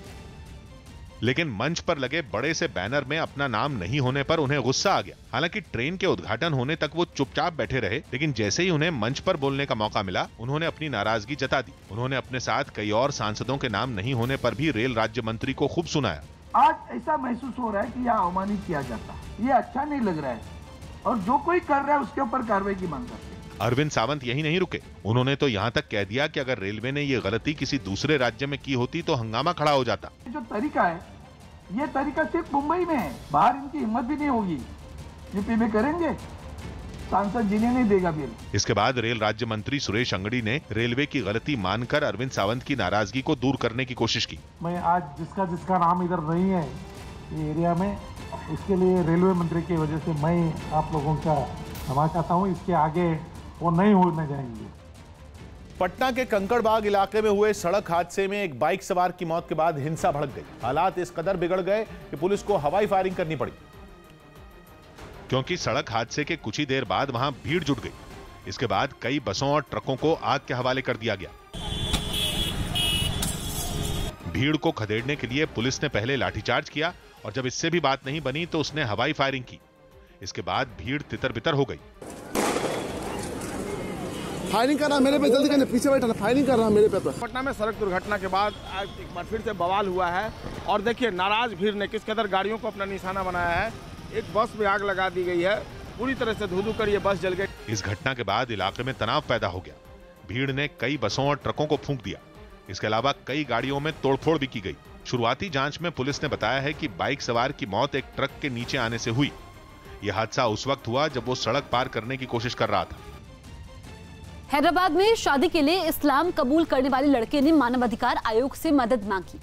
लेकिन मंच पर लगे बड़े से बैनर में अपना नाम नहीं होने पर उन्हें गुस्सा आ गया। हालांकि ट्रेन के उद्घाटन होने तक वो चुपचाप बैठे रहे, लेकिन जैसे ही उन्हें मंच पर बोलने का मौका मिला, उन्होंने अपनी नाराजगी जता दी। उन्होंने अपने साथ कई और सांसदों के नाम नहीं होने पर भी रेल राज्य मंत्री को खूब सुनाया। आज ऐसा महसूस हो रहा है कि यह अवमानित किया जाता, ये अच्छा नहीं लग रहा है और जो कोई कर रहा है उसके ऊपर कार्रवाई की मांग करते हैं। अरविंद सावंत यही नहीं रुके, उन्होंने तो यहाँ तक कह दिया कि अगर रेलवे ने ये गलती किसी दूसरे राज्य में की होती तो हंगामा खड़ा हो जाता। जो तरीका है ये तरीका सिर्फ मुंबई में है, बाहर इनकी हिम्मत भी नहीं होगी। यूपी में करेंगे, सांसद जीने नहीं देगा बिल। इसके बाद रेल राज्य मंत्री सुरेश अंगड़ी ने रेलवे की गलती मानकर अरविंद सावंत की नाराजगी को दूर करने की कोशिश की। मैं आज जिसका जिसका नाम इधर नहीं है ये एरिया में, इसके लिए रेलवे मंत्री की वजह से मैं आप लोगों का क्षमा चाहता हूँ। इसके आगे वो नहीं होने जाएंगे। पटना के कंकड़बाग इलाके में हुए सड़क हादसे में एक बाइक सवार की मौत के बाद हिंसा भड़क गई। हालात इस कदर बिगड़ गए कि पुलिस को हवाई फायरिंग करनी पड़ी, क्योंकि सड़क हादसे के कुछ ही देर बाद वहां भीड़ जुट गई। इसके बाद कई बसों और ट्रकों को आग के हवाले कर दिया गया। भीड़ को खदेड़ने के लिए पुलिस ने पहले लाठीचार्ज किया और जब इससे भी बात नहीं बनी तो उसने हवाई फायरिंग की। इसके बाद भीड़ तितर बितर हो गई। फायरिंग कर रहा मेरे पे, जल्दी करने, पीछे बैठा, फायरिंग कर रहा मेरे पे। तो पटना में सड़क दुर्घटना के बाद आज एक बार फिर से बवाल हुआ है और देखिए नाराज भीड़ ने किस कदर गाड़ियों को अपना निशाना बनाया है। एक बस में आग लगा दी गई है, पूरी तरह से धू धू कर ये बस जल गई। इस घटना के बाद इलाके में तनाव पैदा हो गया। भीड़ ने कई बसों और ट्रकों को फूंक दिया। इसके अलावा कई गाड़ियों में तोड़फोड़ भी की गई। शुरुआती जांच में पुलिस ने बताया है कि बाइक सवार की मौत एक ट्रक के नीचे आने से हुई। यह हादसा उस वक्त हुआ जब वो सड़क पार करने की कोशिश कर रहा था। हैदराबाद में शादी के लिए इस्लाम कबूल करने वाले लड़के ने मानवाधिकार आयोग से मदद मांगी।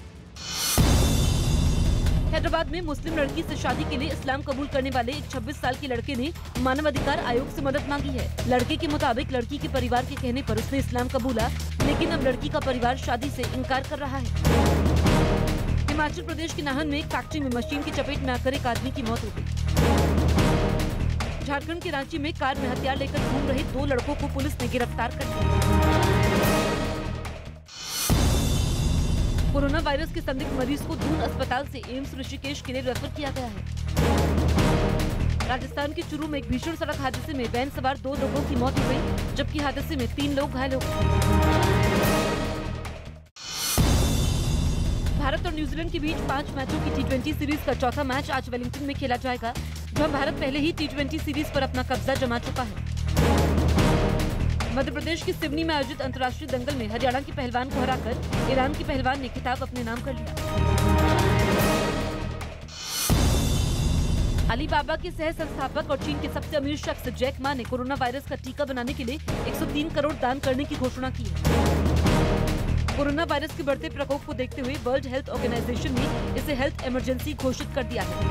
हैदराबाद में मुस्लिम लड़की से शादी के लिए इस्लाम कबूल करने वाले एक छब्बीस साल के लड़के ने मानवाधिकार आयोग से मदद मांगी है। लड़के के मुताबिक लड़की के परिवार के कहने पर उसने इस्लाम कबूला, लेकिन अब लड़की का परिवार शादी से इनकार कर रहा है। हिमाचल प्रदेश के नाहन में एक फैक्ट्री में मशीन की चपेट में आकर एक आदमी की मौत हो गई। झारखंड के रांची में कार में हथियार लेकर घूम रहे दो लड़कों को पुलिस ने गिरफ्तार कर लिया। कोरोना वायरस के संदिग्ध मरीज को दून अस्पताल से एम्स ऋषिकेश के लिए रेफर किया गया है। राजस्थान के चुरू में एक भीषण सड़क हादसे में वैन सवार दो लोगों की मौत हो गई, जबकि हादसे में तीन लोग घायल हो गए। भारत और न्यूजीलैंड के बीच पांच मैचों की टी ट्वेंटी सीरीज का चौथा मैच आज वेलिंगटन में खेला जाएगा, जहां भारत पहले ही टी ट्वेंटी सीरीज पर अपना कब्जा जमा चुका है। मध्य प्रदेश की सिवनी में आयोजित अंतर्राष्ट्रीय दंगल में हरियाणा की पहलवान को हराकर ईरान की पहलवान ने खिताब अपने नाम कर लिया। अलीबाबा के सह संस्थापक और चीन के सबसे अमीर शख्स जैक मा ने कोरोना वायरस का टीका बनाने के लिए एक सौ तीन करोड़ दान करने की घोषणा की है। कोरोना वायरस के बढ़ते प्रकोप को देखते हुए वर्ल्ड हेल्थ ऑर्गेनाइजेशन ने इसे हेल्थ इमरजेंसी घोषित कर दिया है।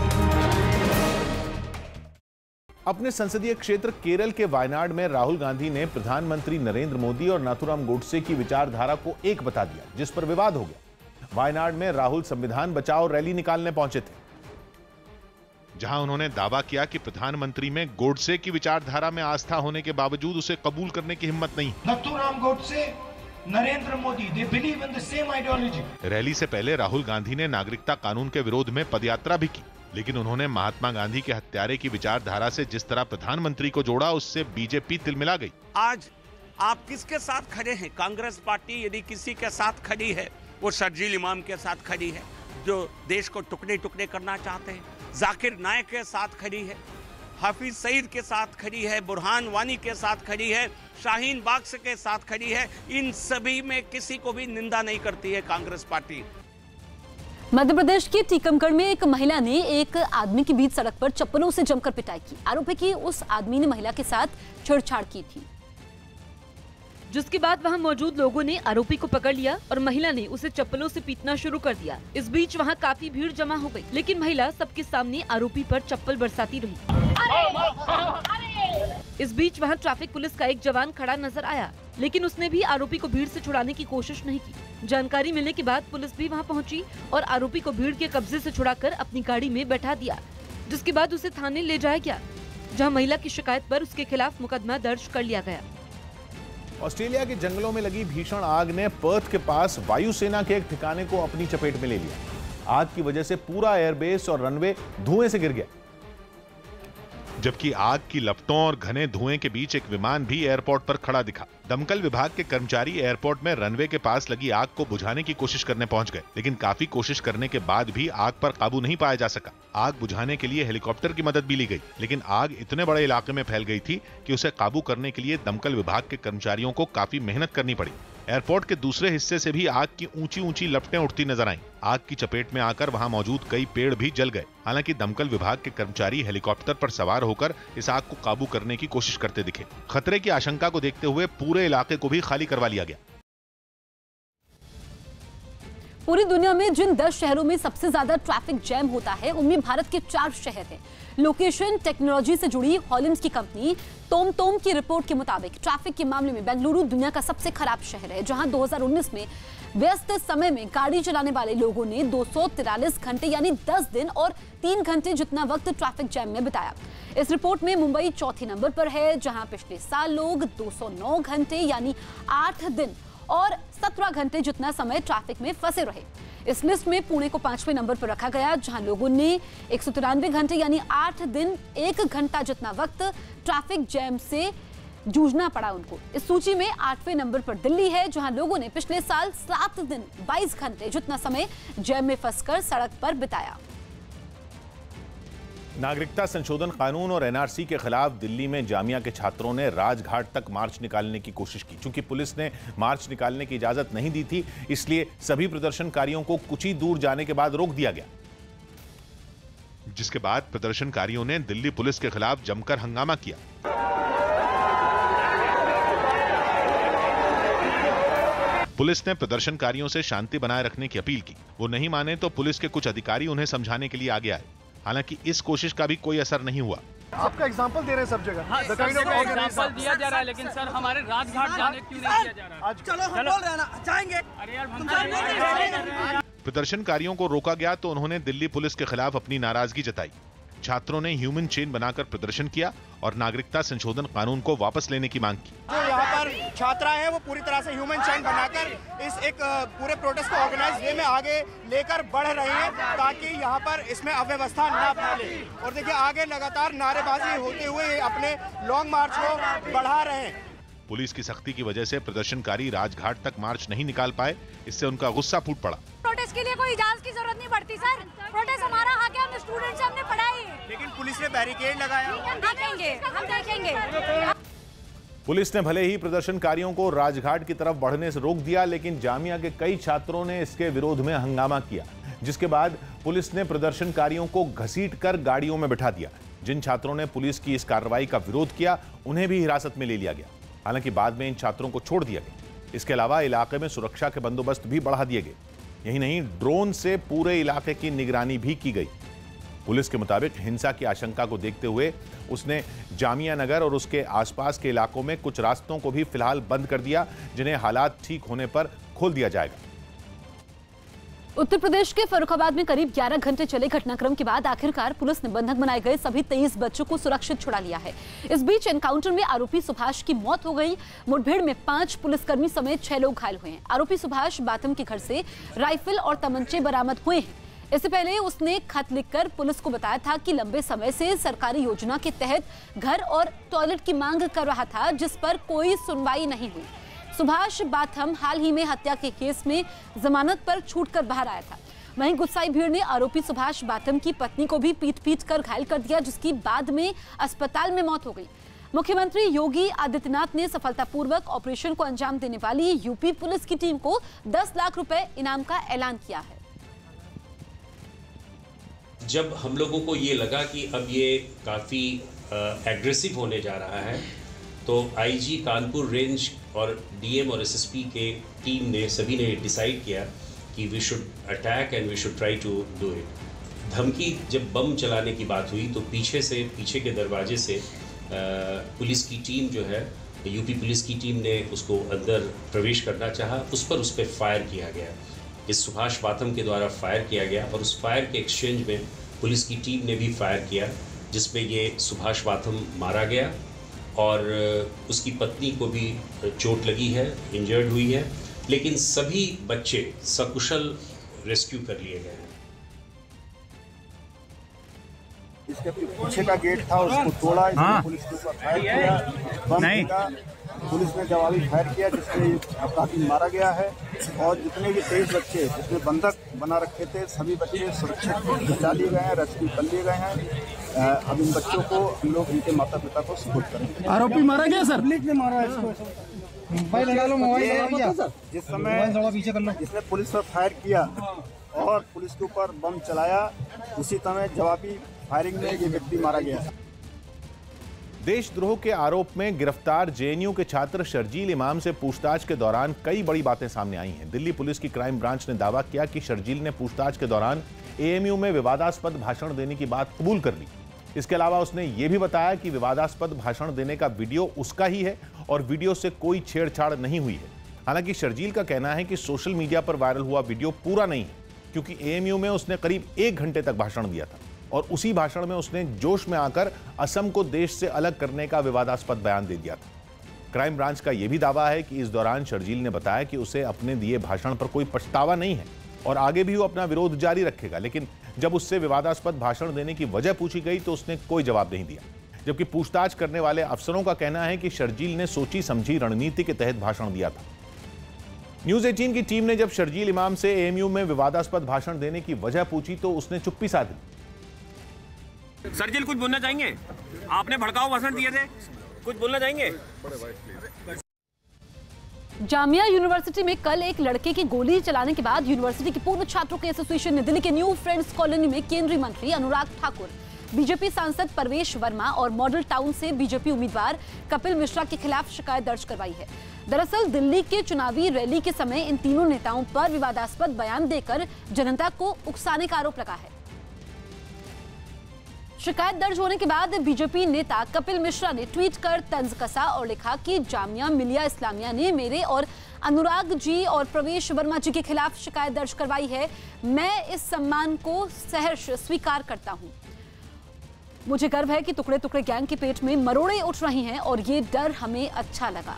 अपने संसदीय क्षेत्र केरल के वायनाड में राहुल गांधी ने प्रधानमंत्री नरेंद्र मोदी और नाथुराम गोडसे की विचारधारा को एक बता दिया, जिस पर विवाद हो गया। वायनाड में राहुल संविधान बचाओ रैली निकालने पहुंचे थे, जहां उन्होंने दावा किया कि प्रधानमंत्री में गोडसे की विचारधारा में आस्था होने के बावजूद उसे कबूल करने की हिम्मत नहीं। Nathuram Godse, Narendra Modi, they believe in the same ideology. Rally से पहले राहुल गांधी ने नागरिकता कानून के विरोध में पदयात्रा भी की, लेकिन उन्होंने महात्मा गांधी के हत्यारे की विचारधारा से जिस तरह प्रधानमंत्री को जोड़ा, उससे बीजेपी तिलमिला गई। आज आप किसके साथ खड़े हैं? कांग्रेस पार्टी यदि किसी के साथ खड़ी है, वो शर्जील इमाम के साथ खड़ी है, जो देश को टुकड़े टुकड़े करना चाहते हैं। जाकिर नायक के साथ खड़ी है, हाफिज सईद के साथ खड़ी है, बुरहान वानी के साथ खड़ी है, शाहीन बाग के साथ खड़ी है। इन सभी में किसी को भी निंदा नहीं करती है कांग्रेस पार्टी। मध्य प्रदेश के टीकमगढ़ में एक महिला ने एक आदमी के बीच सड़क पर चप्पलों से जमकर पिटाई की। आरोप है कि उस आदमी ने महिला के साथ छेड़छाड़ की थी, जिसके बाद वहां मौजूद लोगों ने आरोपी को पकड़ लिया और महिला ने उसे चप्पलों से पीटना शुरू कर दिया। इस बीच वहां काफी भीड़ जमा हो गई, लेकिन महिला सबके सामने आरोपी पर चप्पल बरसाती रही। इस बीच वहां ट्रैफिक पुलिस का एक जवान खड़ा नजर आया, लेकिन उसने भी आरोपी को भीड़ से छुड़ाने की कोशिश नहीं की। जानकारी मिलने के बाद पुलिस भी वहां पहुंची और आरोपी को भीड़ के कब्जे से छुड़ाकर अपनी गाड़ी में बैठा दिया, जिसके बाद उसे थाने ले जाया गया, जहां महिला की शिकायत पर उसके खिलाफ मुकदमा दर्ज कर लिया गया। ऑस्ट्रेलिया के जंगलों में लगी भीषण आग ने पर्थ के पास वायुसेना के एक ठिकाने को अपनी चपेट में ले लिया। आग की वजह से पूरा एयरबेस और रनवे धुएं से गिर गया, जबकि आग की लपटों और घने धुएं के बीच एक विमान भी एयरपोर्ट पर खड़ा दिखा। दमकल विभाग के कर्मचारी एयरपोर्ट में रनवे के पास लगी आग को बुझाने की कोशिश करने पहुंच गए, लेकिन काफी कोशिश करने के बाद भी आग पर काबू नहीं पाया जा सका। आग बुझाने के लिए हेलीकॉप्टर की मदद भी ली गई, लेकिन आग इतने बड़े इलाके में फैल गई थी कि उसे काबू करने के लिए दमकल विभाग के कर्मचारियों को काफी मेहनत करनी पड़ी। एयरपोर्ट के दूसरे हिस्से से भी आग की ऊंची ऊंची लपटें उठती नजर आईं। आग की चपेट में आकर वहां मौजूद कई पेड़ भी जल गए। हालांकि दमकल विभाग के कर्मचारी हेलीकॉप्टर पर सवार होकर इस आग को काबू करने की कोशिश करते दिखे। खतरे की आशंका को देखते हुए पूरे इलाके को भी खाली करवा लिया गया। पूरी दुनिया में जिन दस शहरों में सबसे ज्यादा ट्रैफिक जैम होता है, उनमें भारत के चार शहर हैं। लोकेशन टेक्नोलॉजी से जुड़ी हॉलिम्स की कंपनी टोमटोम की रिपोर्ट के मुताबिक ट्रैफिक के मामले में बेंगलुरु दुनिया का सबसे खराब शहर है, जहां दो हज़ार उन्नीस में व्यस्त समय में गाड़ी चलाने वाले लोगों ने दो सौ तिरालीस घंटे यानी दस दिन और तीन घंटे जितना वक्त ट्रैफिक जैम में बिताया। इस रिपोर्ट में मुंबई चौथे नंबर पर है, जहां पिछले साल लोग दो सौ नौ घंटे यानी आठ दिन और सत्रह घंटे जितना समय ट्रैफिक में फंसे रहे। इस लिस्ट में पुणे को पांचवें नंबर पर रखा गया, जहां लोगों ने एक सौ तिरानवे घंटे यानी आठ दिन एक घंटा जितना वक्त ट्रैफिक जैम से जूझना पड़ा उनको। इस सूची में आठवें नंबर पर दिल्ली है, जहां लोगों ने पिछले साल सात दिन बाईस घंटे जितना समय जैम में फंसकर सड़क पर बिताया। नागरिकता संशोधन कानून और एनआरसी के खिलाफ दिल्ली में जामिया के छात्रों ने राजघाट तक मार्च निकालने की कोशिश की। चूंकि पुलिस ने मार्च निकालने की इजाजत नहीं दी थी, इसलिए सभी प्रदर्शनकारियों को कुछ ही दूर जाने के बाद रोक दिया गया, जिसके बाद प्रदर्शनकारियों ने दिल्ली पुलिस के खिलाफ जमकर हंगामा किया। पुलिस ने प्रदर्शनकारियों से शांति बनाए रखने की अपील की। वो नहीं माने तो पुलिस के कुछ अधिकारी उन्हें समझाने के लिए आगे आए। हालांकि इस कोशिश का भी कोई असर नहीं हुआ। आपका एग्जांपल दे रहे हैं सब जगह। हाँ, सब जगह एग्जांपल दिया जा रहा है, लेकिन सर हमारे राजघाट जाने क्यों नहीं दिया जा रहा है? चलो हम बोल रहे हैं ना, जाएंगे। अरे यार हम प्रदर्शनकारियों को रोका गया तो उन्होंने दिल्ली पुलिस के खिलाफ अपनी नाराजगी जताई। छात्रों ने ह्यूमन चेन बनाकर प्रदर्शन किया और नागरिकता संशोधन कानून को वापस लेने की मांग की। जो यहाँ पर छात्रा है वो पूरी तरह से ह्यूमन चेन बनाकर इस एक पूरे प्रोटेस्ट को ऑर्गेनाइज वे में आगे लेकर बढ़ रहे हैं, ताकि यहाँ पर इसमें अव्यवस्था न फैले। और देखिए आगे लगातार नारेबाजी होते हुए अपने लॉन्ग मार्च को बढ़ा रहे हैं। पुलिस की सख्ती की वजह से प्रदर्शनकारी राजघाट तक मार्च नहीं निकाल पाए, इससे उनका गुस्सा फूट पड़ा। प्रोटेस्ट के लिए कोई इजाजत की जरूरत नहीं पड़ती सर। प्रोटेस्ट हमारा हक है, हम स्टूडेंट से हमने पढ़ाई। लेकिन पुलिस ने बैरिकेड लगाया। हम देखेंगे, हम देखेंगे। पुलिस ने भले ही प्रदर्शनकारियों को राजघाट की तरफ बढ़ने से रोक दिया, लेकिन जामिया के कई छात्रों ने इसके विरोध में हंगामा किया, जिसके बाद पुलिस ने प्रदर्शनकारियों को घसीटकर गाड़ियों में बिठा दिया। जिन छात्रों ने पुलिस की इस कार्रवाई का विरोध किया, उन्हें भी हिरासत में ले लिया गया। हालांकि बाद में इन छात्रों को छोड़ दिया गया। इसके अलावा इलाके में सुरक्षा के बंदोबस्त भी बढ़ा दिए गए। यही नहीं, ड्रोन से पूरे इलाके की निगरानी भी की गई। पुलिस के मुताबिक हिंसा की आशंका को देखते हुए उसने जामिया नगर और उसके आसपास के इलाकों में कुछ रास्तों को भी फिलहाल बंद कर दिया, जिन्हें हालात ठीक होने पर खोल दिया जाएगा। उत्तर प्रदेश के फर्रुखाबाद में करीब ग्यारह घंटे चले घटनाक्रम के बाद आखिरकार पुलिस ने बंधक बनाए गए सभी तेईस बच्चों को सुरक्षित छुड़ा लिया है। इस बीच एनकाउंटर में आरोपी सुभाष की मौत हो गई। मुठभेड़ में पांच पुलिसकर्मी समेत छह लोग घायल हुए हैं। आरोपी सुभाष बाथम के घर से राइफल और तमंचे बरामद हुए हैं। इससे पहले उसने खत लिखकर पुलिस को बताया था कि लंबे समय से सरकारी योजना के तहत घर और टॉयलेट की मांग कर रहा था, जिस पर कोई सुनवाई नहीं हुई। सुभाष बाथम हाल ही में हत्या के केस में जमानत पर छूटकर बाहर आया था। वहीं गुस्साई भीड़ ने आरोपी सुभाष बाथम की पत्नी को भी पीट पीट कर घायल कर दिया, जिसकी बाद में अस्पताल में मौत हो गई। मुख्यमंत्री योगी आदित्यनाथ ने सफलतापूर्वक ऑपरेशन को अंजाम देने वाली यूपी पुलिस की टीम को दस लाख रुपए इनाम का ऐलान किया है। जब हम लोगों को ये लगा कि अब ये काफ़ी एग्रेसिव होने जा रहा है, तो आईजी कानपुर रेंज और डीएम और एसएसपी के टीम ने सभी ने डिसाइड किया कि we should attack and we should try to do it. धमकी जब बम चलाने की बात हुई तो पीछे से पीछे के दरवाजे से पुलिस की टीम जो है, यूपी पुलिस की टीम ने उसको अंदर प्रवेश करना चाहा। उस पर उस पर फायर किया गया। इस सुभाष बाथम के द्वारा फायर किया गया और उस फायर के एक्सचेंज में पुलिस की टीम ने भी फायर किया, जिसमें ये सुभाष बाथम मारा गया और उसकी पत्नी को भी चोट लगी है, इंजर्ड हुई है, लेकिन सभी बच्चे सकुशल रेस्क्यू कर लिए गए हैं। इसके पीछे का गेट था, उसको तोड़ा, इसने पुलिस के ऊपर फायर किया, बम फेंका, पुलिस ने जवाबी फायर किया, जिससे अपराधी मारा गया है। और जितने भी तेईस बच्चे जितने बंधक बना रखे थे, सभी बच्चे सुरक्षित बचा लिए गए हैं, रेस्क्यू कर लिए गए हैं। अब इन बच्चों को हम लोग इनके माता पिता को सपोर्ट करेंगे। आरोपी मारा गया सर, पुलिस ने मारा इसको। जिस समय इसने पुलिस पर फायर किया और पुलिस के ऊपर बम चलाया, उसी समय जवाबी फायरिंग में ये व्यक्ति मारा गया। देशद्रोह के आरोप में गिरफ्तार जेएनयू के छात्र शर्जील इमाम से पूछताछ के दौरान कई बड़ी बातें सामने आई हैं। दिल्ली पुलिस की क्राइम ब्रांच ने दावा किया कि शर्जील ने पूछताछ के दौरान एएमयू में विवादास्पद भाषण देने की बात कबूल कर ली। इसके अलावा उसने ये भी बताया कि विवादास्पद भाषण देने का वीडियो उसका ही है और वीडियो से कोई छेड़छाड़ नहीं हुई है। हालांकि शर्जील का कहना है कि सोशल मीडिया पर वायरल हुआ वीडियो पूरा नहीं है, क्योंकि एएमयू में उसने करीब एक घंटे तक भाषण दिया था और उसी भाषण में उसने जोश में आकर असम को देश से अलग करने का विवादास्पद बयान दे दिया था। क्राइम ब्रांच का यह भी दावा है कि इस दौरान शर्जील ने बताया कि उसे अपने दिए भाषण पर कोई पछतावा नहीं है और आगे भी वो अपना विरोध जारी रखेगा, लेकिन जब उससे विवादास्पद भाषण देने की वजह पूछी गई तो उसने कोई जवाब नहीं दिया। जबकि पूछताछ करने वाले अफसरों का कहना है कि शर्जील ने सोची समझी रणनीति के तहत भाषण दिया था। न्यूज अठारह की टीम ने जब शर्जील इमाम से एएमयू में विवादास्पद भाषण देने की वजह पूछी तो उसने चुप्पी साध ली। शर्जील कुछ बोलना चाहेंगे? आपने भड़काऊ भाषण दिए थे, कुछ बोलना चाहेंगे? जामिया यूनिवर्सिटी में कल एक लड़के की गोली चलाने के बाद यूनिवर्सिटी के पूर्व छात्रों के एसोसिएशन ने दिल्ली के न्यू फ्रेंड्स कॉलोनी में केंद्रीय मंत्री अनुराग ठाकुर, बीजेपी सांसद परवेश वर्मा और मॉडल टाउन से बीजेपी उम्मीदवार कपिल मिश्रा के खिलाफ शिकायत दर्ज करवाई है। दरअसल दिल्ली के चुनावी रैली के समय इन तीनों नेताओं पर विवादास्पद बयान देकर जनता को उकसाने का आरोप लगा है। शिकायत दर्ज होने के बाद बीजेपी नेता कपिल मिश्रा ने ट्वीट कर तंज कसा और लिखा कि जामिया मिलिया इस्लामिया ने मेरे और अनुराग जी और प्रवेश वर्मा जी के खिलाफ शिकायत दर्ज करवाई है। मैं इस सम्मान को सहर्ष स्वीकार करता हूं। मुझे गर्व है कि टुकड़े टुकड़े गैंग के पेट में मरोड़े उठ रही हैं और ये डर हमें अच्छा लगा।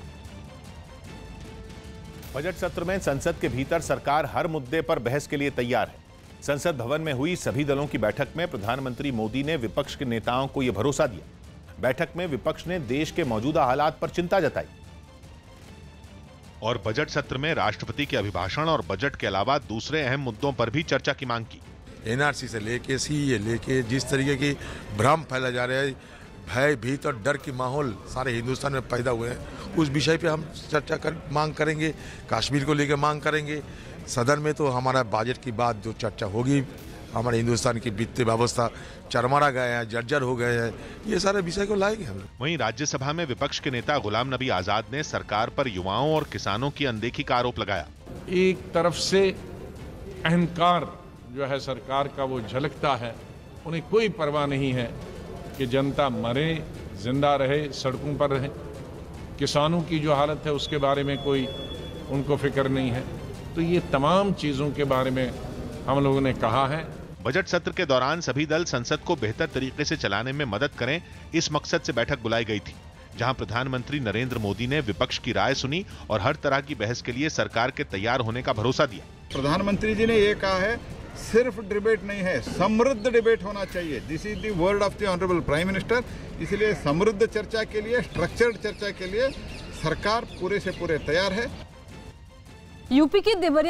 बजट सत्र में संसद के भीतर सरकार हर मुद्दे पर बहस के लिए तैयार है। संसद भवन में हुई सभी दलों की बैठक में प्रधानमंत्री मोदी ने विपक्ष के नेताओं को यह भरोसा दिया। बैठक में विपक्ष ने देश के मौजूदा हालात पर चिंता जताई। और बजट सत्र में राष्ट्रपति के अभिभाषण और बजट के अलावा दूसरे अहम मुद्दों पर भी चर्चा की मांग की। एनआरसी से लेके सीए लेके जिस तरीके की भ्रम फैला जा रहा है, भय भीत और डर की माहौल सारे हिंदुस्तान में पैदा हुए हैं, उस विषय पे हम चर्चा कर मांग करेंगे। कश्मीर को लेकर मांग करेंगे। सदन में तो हमारा बजट की बात जो चर्चा होगी, हमारे हिंदुस्तान की वित्तीय व्यवस्था चरमरा गया है, जर्जर हो गए हैं, ये सारे विषय को लाएंगे हम। वहीं राज्यसभा में विपक्ष के नेता गुलाम नबी आजाद ने सरकार पर युवाओं और किसानों की अनदेखी का आरोप लगाया। एक तरफ से अहंकार जो है सरकार का वो झलकता है, उन्हें कोई परवाह नहीं है कि जनता मरे, जिंदा रहे, सड़कों पर रहे। किसानों की जो हालत है उसके बारे में कोई उनको फिक्र नहीं है। तो ये तमाम चीजों के बारे में हम लोगों ने कहा है। बजट सत्र के दौरान सभी दल संसद को बेहतर तरीके से चलाने में मदद करें, इस मकसद से बैठक बुलाई गई थी, जहां प्रधानमंत्री नरेंद्र मोदी ने विपक्ष की राय सुनी और हर तरह की बहस के लिए सरकार के तैयार होने का भरोसा दिया। प्रधानमंत्री जी ने ये कहा है, सिर्फ डिबेट नहीं है, समृद्ध डिबेट होना चाहिए। This is the word of the honourable prime minister. इसलिए समृद्ध चर्चा के लिए, स्ट्रक्चर्ड चर्चा के लिए सरकार पूरे से पूरे तैयार है। यूपी की देवरिया